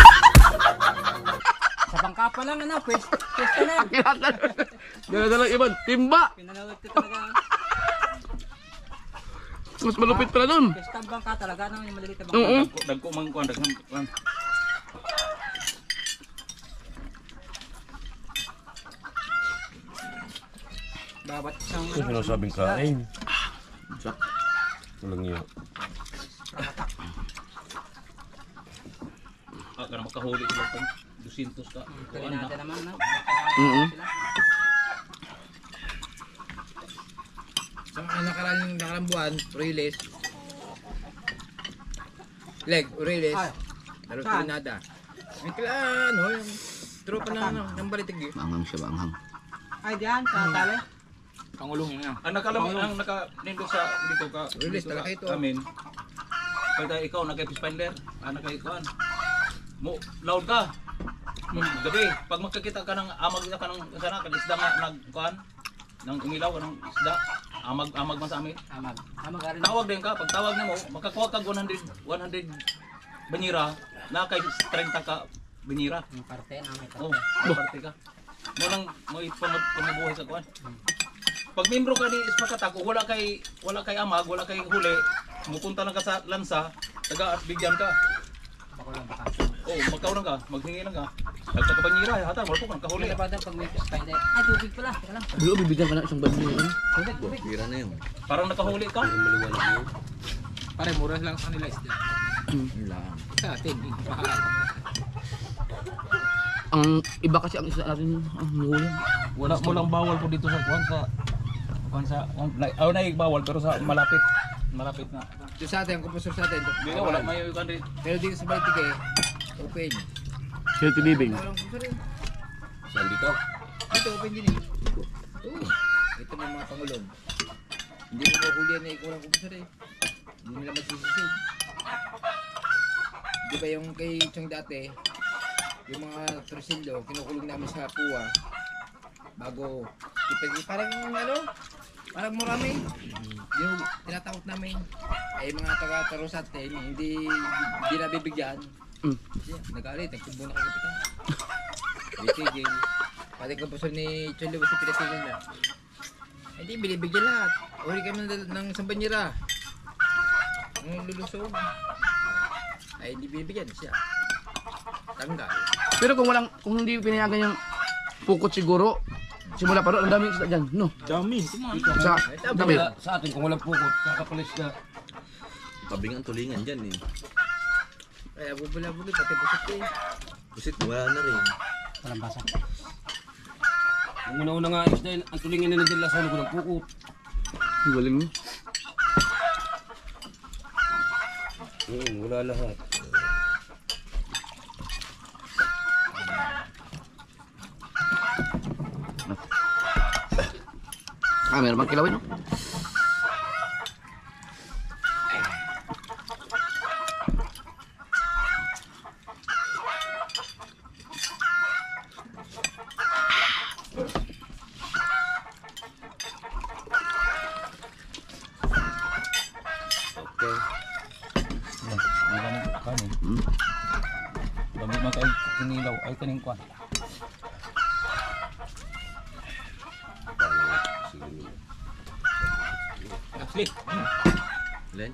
Sa bangka pa lang, ano, pwes, pwes ka na. Kinata. Dala-dala iba, timba. Pinalawag ka talaga. Mas malupit pala dun. Pwes ka bangka talaga, no, yung maliliit na bangka. Oo. Dagko man kuan daghang kuan. Bawat isang, Ito sinasabing kain. Walang iyo. Ah, kana makahuli sila pag two hundred ka. Tuloy Kuan na. natin naman, no? Oo. Sila. Sa mga nakaraan yung nakarang buwan, release. Leg, release. Ay. Tapos Saan? pinada. Yung kila, ano, yung tropa na, ano, ng balitig eh. Maanghang siya, maanghang. Ay, diyan, sa tali. Pangulong yun yan. Ang nakalam ang naka nindot sa dito ka. Release dito talaga ka- ito. Amin. Pagka ikaw naka-fish finder, ah naka kuan. Mo loud ka. Hmm, gabi pag magkakita ka ng amag na ka ng sana kag isda nga nagkuan nang umilaw ng isda. Amag amag man sa amin. Amag. Amag ka rin. Tawag din ka, pag tawag nimo makakuha kag one hundred one hundred banyira na kay thirty ka banyira. Yung parte, namin. Oh, parte ka. Mo nang mo pamabuhay sa kuan. Pag membro ka ni Ispakatak, wala kay wala kay amag, wala kay huli, mupunta lang ka sa lansa, taga at bigyan ka. Bako lang baka. Oh, magkaw lang ka, maghingi lang ka. Nagtaka banyira, hata wala po kang kahuli. Huli pa daw pag may fish finder. Ay, tubig pala. Teka lang. Bilo, bibigyan ka na isang banyo yun. Tubig, tubig. Bira na yun. Parang nakahuli ka. Ang maliwanag iyo. Pare, mura lang sa kanila isda. Yun lang. Sa atin, mahal. Ang iba kasi ang isa natin, ang huli. Wala mo lang bawal po dito sa kuan sa kuan sa oh, na bawal pero sa malapit. Malapit na. Ito sa atin, ang kumpusor sa atin. Hindi wala may kuan din. Pero dito sa balitig eh, open. Healthy living. Walang kumpusor eh. Saan dito? Dito, open din eh. Oo. Ito may mga pangulong. Hindi mo mahuli yan eh, kung walang kumpusor eh. Hindi nila masisisid. Di ba yung kay Chong dati, yung mga torsilyo, kinukulong namin sa puwa bago ipag parang ano, parang marami. Yung tinatakot namin ay mga taga-taros atin, hindi hindi nabibigyan. Mm. Yeah, nagalit, nagkubo na kay Kapitan. Bitigil. Pati kapusol ni Cholo kasi pinatigil na. Hindi, binibigyan lahat. Uri kami ng, ng sambanyera. Ang lulusog. Ay, hindi binibigyan siya. Tanggal. Pero kung walang, kung hindi pinayagan yung pukot siguro, simula pa rin, ang daming isda dyan, no? Dami. Sa, dami. Sa, sa atin, kung walang pukot, kakapalis na. Tabingan tulingan dyan eh. Ay, abubula-bula, pati pusit eh. Busit wala na rin. Walang basa. Ang una-una nga is dahil ang tulingin na nandiyan lang sa lugo ng pukot. Galing mo. Hmm, wala lahat. Ah, meron bang kilawin, no? Okay. Ang kanin. Dami man kay kinilaw ay kaning kuan. Actually, Len?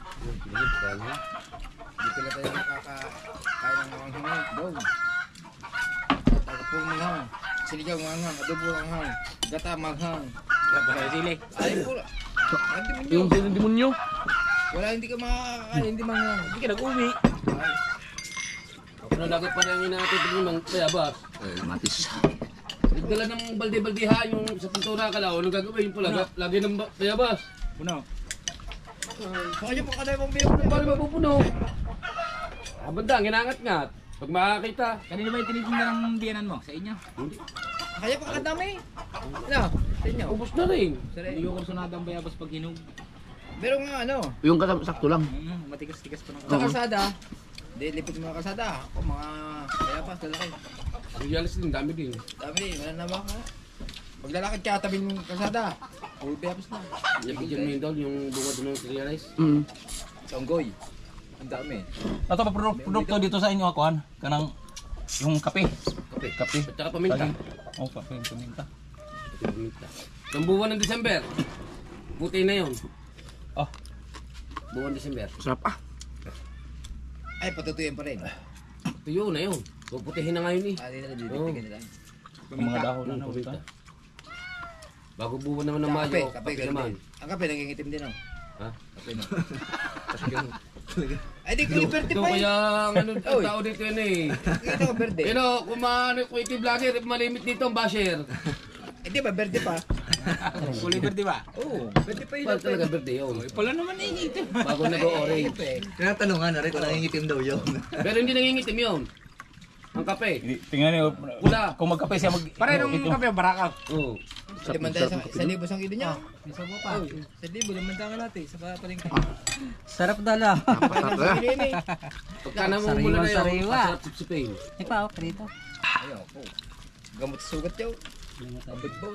Hindi pala tayo nakakain ng mga hingay. Dog. Tagapong manghang. Siligaw manghang. Adobo manghang. Gata manghang. sili. Ay po. Hindi mo Yung sinong demonyo. Wala, hindi ka makakain. Hindi manghang. Hindi ka nag-uwi. Pero lagi pa rin yung natutulong ng payabas. Matis. Nagdala ng balde-baldehan yung sa pintura ka lang. Ano gagawin yung pula? Lagi ng ba- bayabas. Puno. Kaya po kada mong biyak. Paano mapupuno? Ah, bandang, ginangat-ngat. Pag makakita. Kanina ba yung tinitinda ng biyanan mo? Sa inyo? Kaya po kadami. Ano? Sa inyo. Ubus na rin. Hindi ko kursunada ang bayabas pag hinog. Pero nga ano, Yung kasam sakto lang. Mm, matigas-tigas pa ng sa kalsada, di lipit mga kalsada. Ako mga kaya pa lalaki. Reals din, dami din. Dami, wala na ba ako? Pag lalakad ka tabing kalsada, puro bayabas na. Nabigyan mo yun daw yung bunga doon ng realize. Mm. Tonggoy. Ang dami. Ito pa produk- produkto dito sa inyo ako, kanang yung kape. Kape. Kape. At saka paminta. Oh, kape, paminta. Paminta. Ang buwan ng December. Puti na yun. Oh, Buwan December. Sarap ah. Ay, patutuyin pa rin. Tuyo na yun. Puputihin na ngayon eh. Ah, di na bibigyan nila. yung mga dahon na Hmm, nabuta. paminta. Bago buwan naman ng Kape, Mayo, kape, kape kape naman. Ang kape nangingitim din oh. Ha? Kape no. Ay, di ko yung birthday Ito pa eh. kaya ang ano, Oy. tao dito yun eh. Ito ko birthday. Pero kung maano kung ito vlogger, malimit dito ang basher. Eh, di ba birthday pa? Kulay verde ba? Oo, birthday pa yun. Paano talaga birthday yun? Pala naman eh, ito. Bago nag-orange. Tinatanungan na rin kung nangingitim daw yun. Pero hindi nangingitim yun. Ang kape. Tingnan niyo, Wala. kung magkape siya mag... Pare nung kape baraka. Oo. Sa limandaan sa, sa libo sang kilo niya. Isa mo pa. Sa libo, limandaan natin. Sa palengke. Sarap dala. Sarap ah. Pagka namumula na yun, Sariwa. masarap sipsipin. Ay pa, oh, dito. Ayaw po. Gamot sa sugat yaw. Abot po.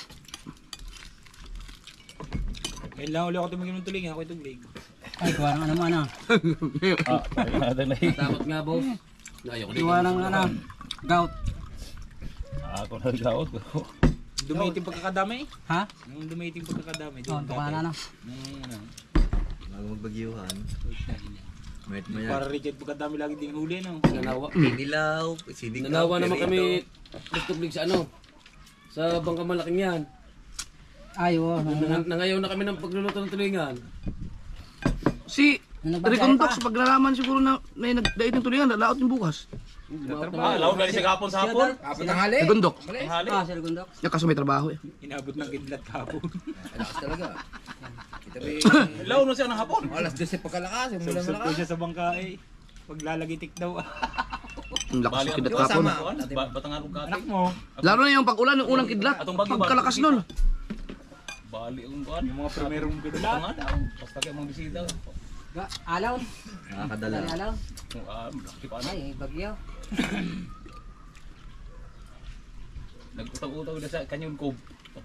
Kailangan ulit ako tumigil ng tulingan, ako itong lig. Ay, gawa ng ano mo, ano. Ah, talaga natin na Dapat nga, boss. Ayoko din. Gawa ng ano, gout. Ako nag-out. Dumiting pagkakadami? Ha? Yung dumiting pagkakadami. Oh, ito ka na, ano. Mm, ano. Bago magbagyuhan. Mayat maya. Para Richard pagkadami lagi ding huli, no? Nanawa. Pinilaw. Sinig Nanawa naman kami tugtuglig sa ano. Sa bangka malaking yan. Ay, oh. Na, nangayaw na kami ng pagluluto ng tulingan. Si Nung nagbantay Recondox, pa. pag nalaman siguro na may nagdait ng tulingan, lalaot yung bukas. Ah, laon galing sa kapon sa hapon. Kapit ang hali. Recondox. Ang hali. Ah, Sir Gundok. Yung kaso may trabaho eh. Inabot ng kidlat kapon. Lakas talaga. Kita ba Laon mo siya ng hapon. alas dos pagkalakas. Yung mula Sabsab ko malakas. siya sa bangka eh. Paglalagi-tik daw. Ang lakas Bali ng ang kidlat Di ba kapon. sama? Ba- Batang arong kati. Anak mo. Lalo na yung pag-ulan, yung unang kidlat. Atong bagyo, Pagkalakas bagyo. nun. Bali ang buwan. Yung mga primerong kidlat. Basta kayo mga bisita. Ga- Alaw. Nakakadala. Dali alaw. Ah, laki pa na. Ay, bagyo. Nagutang-utang na sa kanyang cove.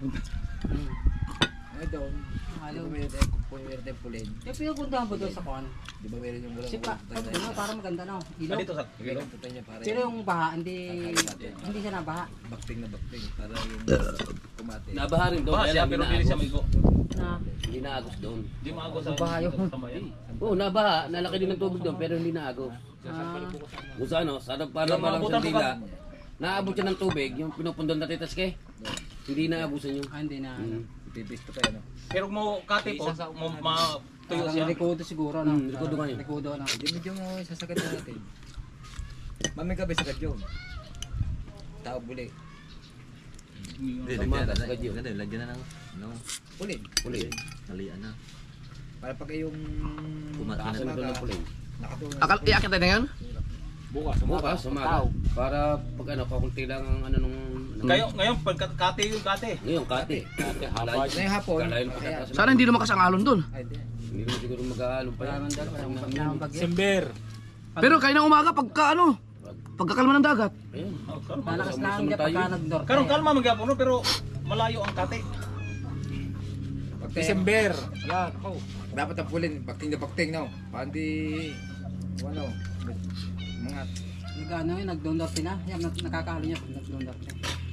Ito. Alaw. Di ba meron tayong meron tayong pulin? Yung pinupuntahan ko doon sa kuwan. Di ba meron yung walang Si pa, pag ano, para maganda no. Ah, Ilaw. dito sa Meron tutay niya para Pero yung baha, hindi, hindi siya nabaha. bakting na bakting. Para yung kumate. Nabaha rin doon. Baha Kaya siya lang pero hindi dili siya naagos. may go. Na, Hindi naagos doon. Di maago sa Baha yun. tambayan. Oo, nabaha. Nalaki din ng tubig doon pero hindi naagos. ah, Kung sa ano, sa para Yung parang maabutan sa mo dila. Naabot siya ng tubig, yung pinupundon na titas ke. Hindi naabusan yung. ah, hindi na. Hmm. Pipisto kayo no? Pero mo kate po, mo ma tuyo Parang siya. rikodo siguro, no? Hmm, rikodo nga yun. Rikodo, no? Hindi medyo mo sasagad na natin. Mami ka ba sagad yun? Tao buli. Hindi, Tama, lagyan na. kasagad yun. Ganun, lagyan na ng ano. Pulin. Pulin. Nalian na. Para pag yung Kumati Taas na doon ng pulin. nakatulong. Akal, iakit tayo na yan? Bukas, Bukas, umaga. Para pag ano, kakunti lang ang ano nung... ano. Ngayon, ngayon pag kate yung kate. Ngayon, kati. Kati, halay. Ngayong hapon. Kalahin Kaya, pagkataas. Sana hindi lumakas ang alon dun. ay di. Hindi naman siguro mag-aalong pa Wala yan. man dal, walang walang bagyo. December. Pero kayo na umaga pagka ano, pagkakalma ng dagat. Ayun. Lalakas lang dyan pagka nag-norte. Karon kalma magyapon no pero malayo ang kate. Pag December. Yan. Oh. dapat ang pulin, bakting na bakting no. Pandi ano, mga Nag-ano yun, nag-norte na. Yan, nak- nakakahalo niya pag nag-norte.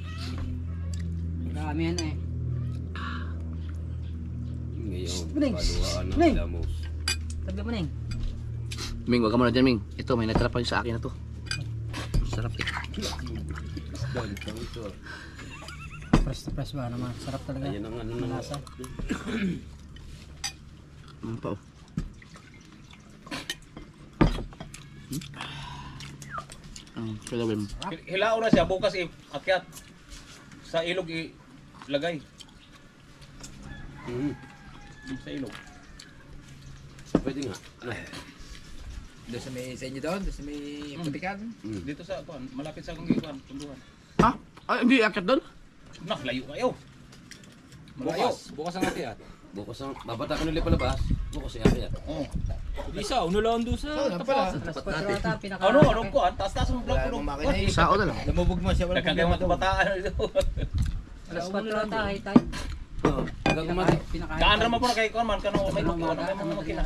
Marami yan eh. Ngayon, Ning. paluhaan ng Ning. Ilamos. Sabi mo na Ming, wag ka muna dyan, Ming. Ito, may natira pa yun sa akin na to. Sarap eh. Isdan, ito, ito. Fresh na fresh ba naman? Sarap talaga. Ayan ang ano ng Malasa. Ano pa oh. Hmm? Ang kalawin. Hilao na siya bukas i akyat. sa ilog ilagay. Mhm. Sa ilog. Pwede nga. Ano? Doon sa may sa inyo doon, doon sa may putikan. Mm. Dito sa kuan, malapit sa kung ikuan, punduhan. Ha? Ay, hindi akit doon? Nak, layo kayo. Malayo. Bukas, bukas ang ati at. Bukas ang babata ko nila palabas. Bukas siya kaya. Oh. Isa, uno lang doon sa tapas. Alas kwatro ata, pinaka... Ano, anong kuan? Taas-taas mo vlog ko. Sao na lang. Lumubog mo siya, walang Nagkagay problema mga bataan dito. Alas kwatro ata, high tide. Oo. Hanggang kumati. Pinaka... Kaan ra mo po na kay kuan man kano may Ano, kuan umaga, may mga ano, makina.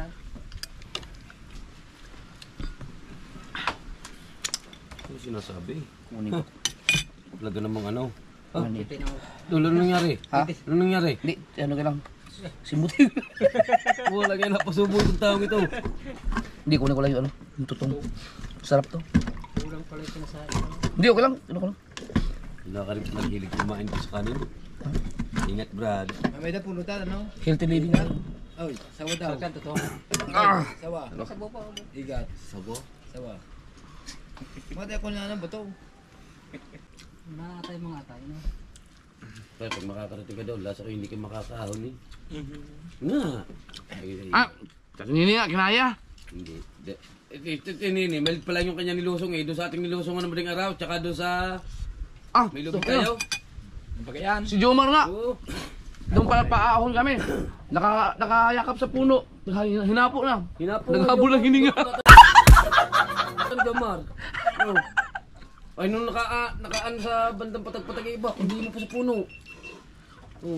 Ano sinasabi? Kunin ko. Laga namang ano. Ah, Ito yung... Lolo, ano nangyari? Ha? Ano nangyari? Hindi, ano ka lang. Simuti. Wala nga napasubo itong taong ito. Hindi, kunin ko lang yung ano. Yung tutong. Sarap to. Kulang pala ito na sa... Hindi, okay lang. Ano ko lang. Wala ka rin naghilig kumain ko sa kanin. Ingat, Brad. May da pulutan, ano? Healthy living na. Oy, sawa daw. Saan totoo? Ah! Sawa. Sabo pa. Igat. Sabo? Sawa. Mati ako na ng buto. Nakatay mga atay, no? Kaya pag makakarating ka daw, lasa ko hindi ka makakahon eh. Nga. Ay, ay, Ah! Kasi nga, kinaya. Hindi. De- Ito, ito, ito, nini. Malit pala yung kanya nilusong eh. Doon sa ating nilusong ng madaling araw. Tsaka doon sa... Ah! May lubog ito, tayo. Bagayan. Si Jomar nga. Oo. Doon pala paahon kami. Naka, nakayakap sa puno. Hinapo na. Hinapo. Naghabol ng hininga. Ano gamar? Oh. Ay, nung naka, ah, nakaan sa bandang patag-patag iba, hindi mo pa sa puno. Oh.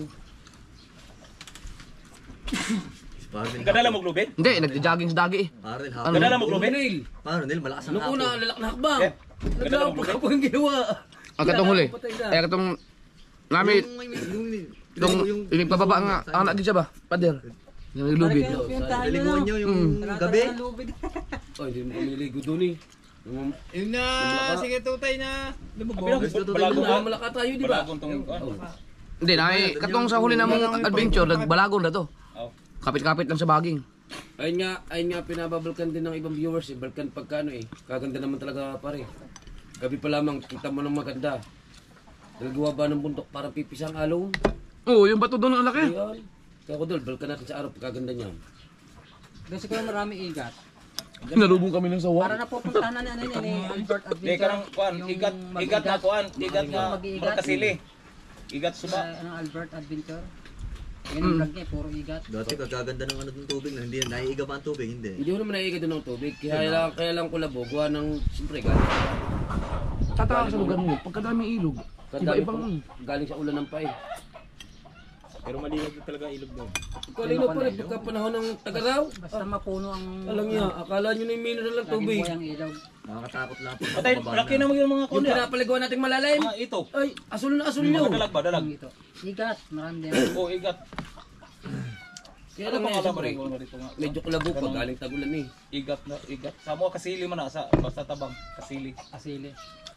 Kadala mo glubin? Hindi, nagja-jogging sa dagi eh. Parang Ano? Kadala mo glubin? Neil, Paano nil? Malakas ang nung hapon. una, lalak na hakbang. Eh, Naglapo kadala ka mo po yung ginawa. Ang katong huli. Ay, katong namin, Yung, yung, yung, itong, yung pababa nga, ang naging siya ba? Pader. Yung lubid. Yung tayo, Nalimuan no? nyo yung Mm. gabi. Lubid. Oh, hindi mo kami niligo doon eh. Yung Yun na, sige tutay na. Bilog Gusto to balagon mga ah. malaka tayo, di ba? Balagon tong kuan. Hindi, namin, katong sa huli namong adventure, nagbalagon na to. Oh. Kapit-kapit lang sa baging. Ayun nga, ayun nga, pinababalkan din ng ibang viewers eh. Balkan pagkano eh. Kaganda naman talaga pare. Gabi pa lamang, kita mo ng maganda. Nagawa ba ng bundok parang pipisang along? Oo, yung bato doon ang laki. Ayan. Kaya ko dol, balkan natin sa araw, pagkaganda niyan. Doon siguro marami igat. Nalubong kami ng sawa. Para napupuntahan na ni ano yan, ni Albert Di Adventure. ka nang kuan, Yung igat mag-igat. igat na kuan, igat nga Mag-igat. markasili. Igat Sa suba. ano, Albert Adventure. Yan yung vlog niya, puro igat. Dati kagaganda ng ano ng tubig na hindi naiiga ba ang tubig, hindi. Hindi ko naman naiigad doon ng tubig. Kaya lang, kaya lang kulabo, gawa ng, siyempre galing. Tataka sa lugar mo, pagkadaming ilog. Iba-ibang galing sa ulan ng pay. Pero malinis talaga ilog doon. Kalino pa rin, pagka panahon ng tagaraw. Basta mapuno ang... Alam niya, akala nyo na yung mineral ng Laging tubig. buhay ang ilaw. Nakakatakot lang po. Patay, malaki naman yung mga Yung kuan nila. pinapaliguan nating malalim. Mga ito. Ay, asul na asul Yung nyo. mga dalag ba, dalag. Ang ito. Igat, marami din. Oh, igat. Kaya Ano lang pa ngayon, alam mo siyempre, rin dito nga. medyo kulabo pa, galing tagulan eh. Igat na, igat. Sa mo kasili man na sa basta tabang kasili. Asili.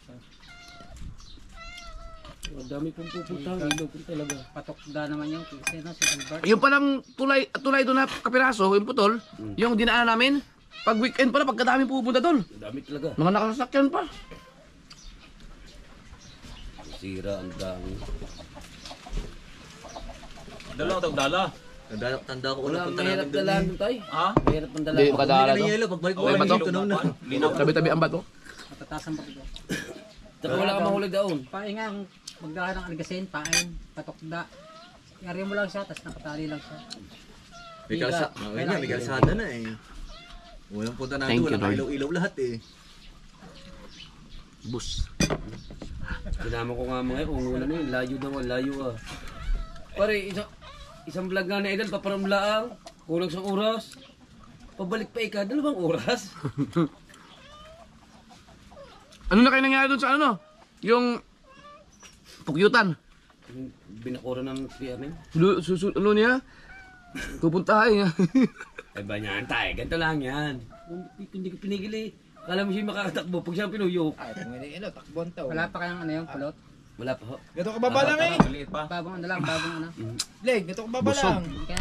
Ang dami pong pupunta, ilog po talaga. Patukda naman yung kasi no, si Albert. Yung palang tulay, tulay doon na kapiraso, yung putol, yung dinaanan namin, pag weekend pala, pagkadami pupunta doon. Ang dami talaga. Mga nakasasakyan pa. Sira ang dami. Dala tag dala. Tanda, tanda ko Wala, unang punta mahirap namin doon. dalaan eh. doon tayo. Ha? Mahirap ang Hindi, dalaan. makadala Hindi to. na yelo, pagbalik ko Oh, lang bato. yung tunaw na. Linaw. Tabi-tabi ang bato. Matatasan pa ito. Tsaka wala ka mahuli daon. Paingang magdaan ng algasin, pain, patukda. Yari mo lang siya, tapos nakatali lang siya. May kalsa, oh, yun nga, may kalsada na eh. Walang punta natin, Thank you, walang Lord. ilaw-ilaw lahat eh. Bus. Sinama ko nga mga kung ano yun, layo daw, layo ah. Pare, isang, isang vlog nga na idol, paparamlaang, kulang sa oras. Pabalik pa ika, dalawang oras. Ano na kayo nangyari doon sa ano? Yung pukyutan. Binakura ng P R niya. Lu- Susun, ano niya? Pupuntahan niya. Ay ba niyan tayo, ganito lang yan. Hindi, hindi ko pinigil eh. Kala mo siya makakatakbo pag siya pinuyok. Ay, ito may ilo, takbon to. Wala pa kayang ano yung pulot. Wala pa ho. Gato ka baba lang eh. Maliit pa. Bagong ano lang, bagong ano. Leg, gato ka baba Busog. lang.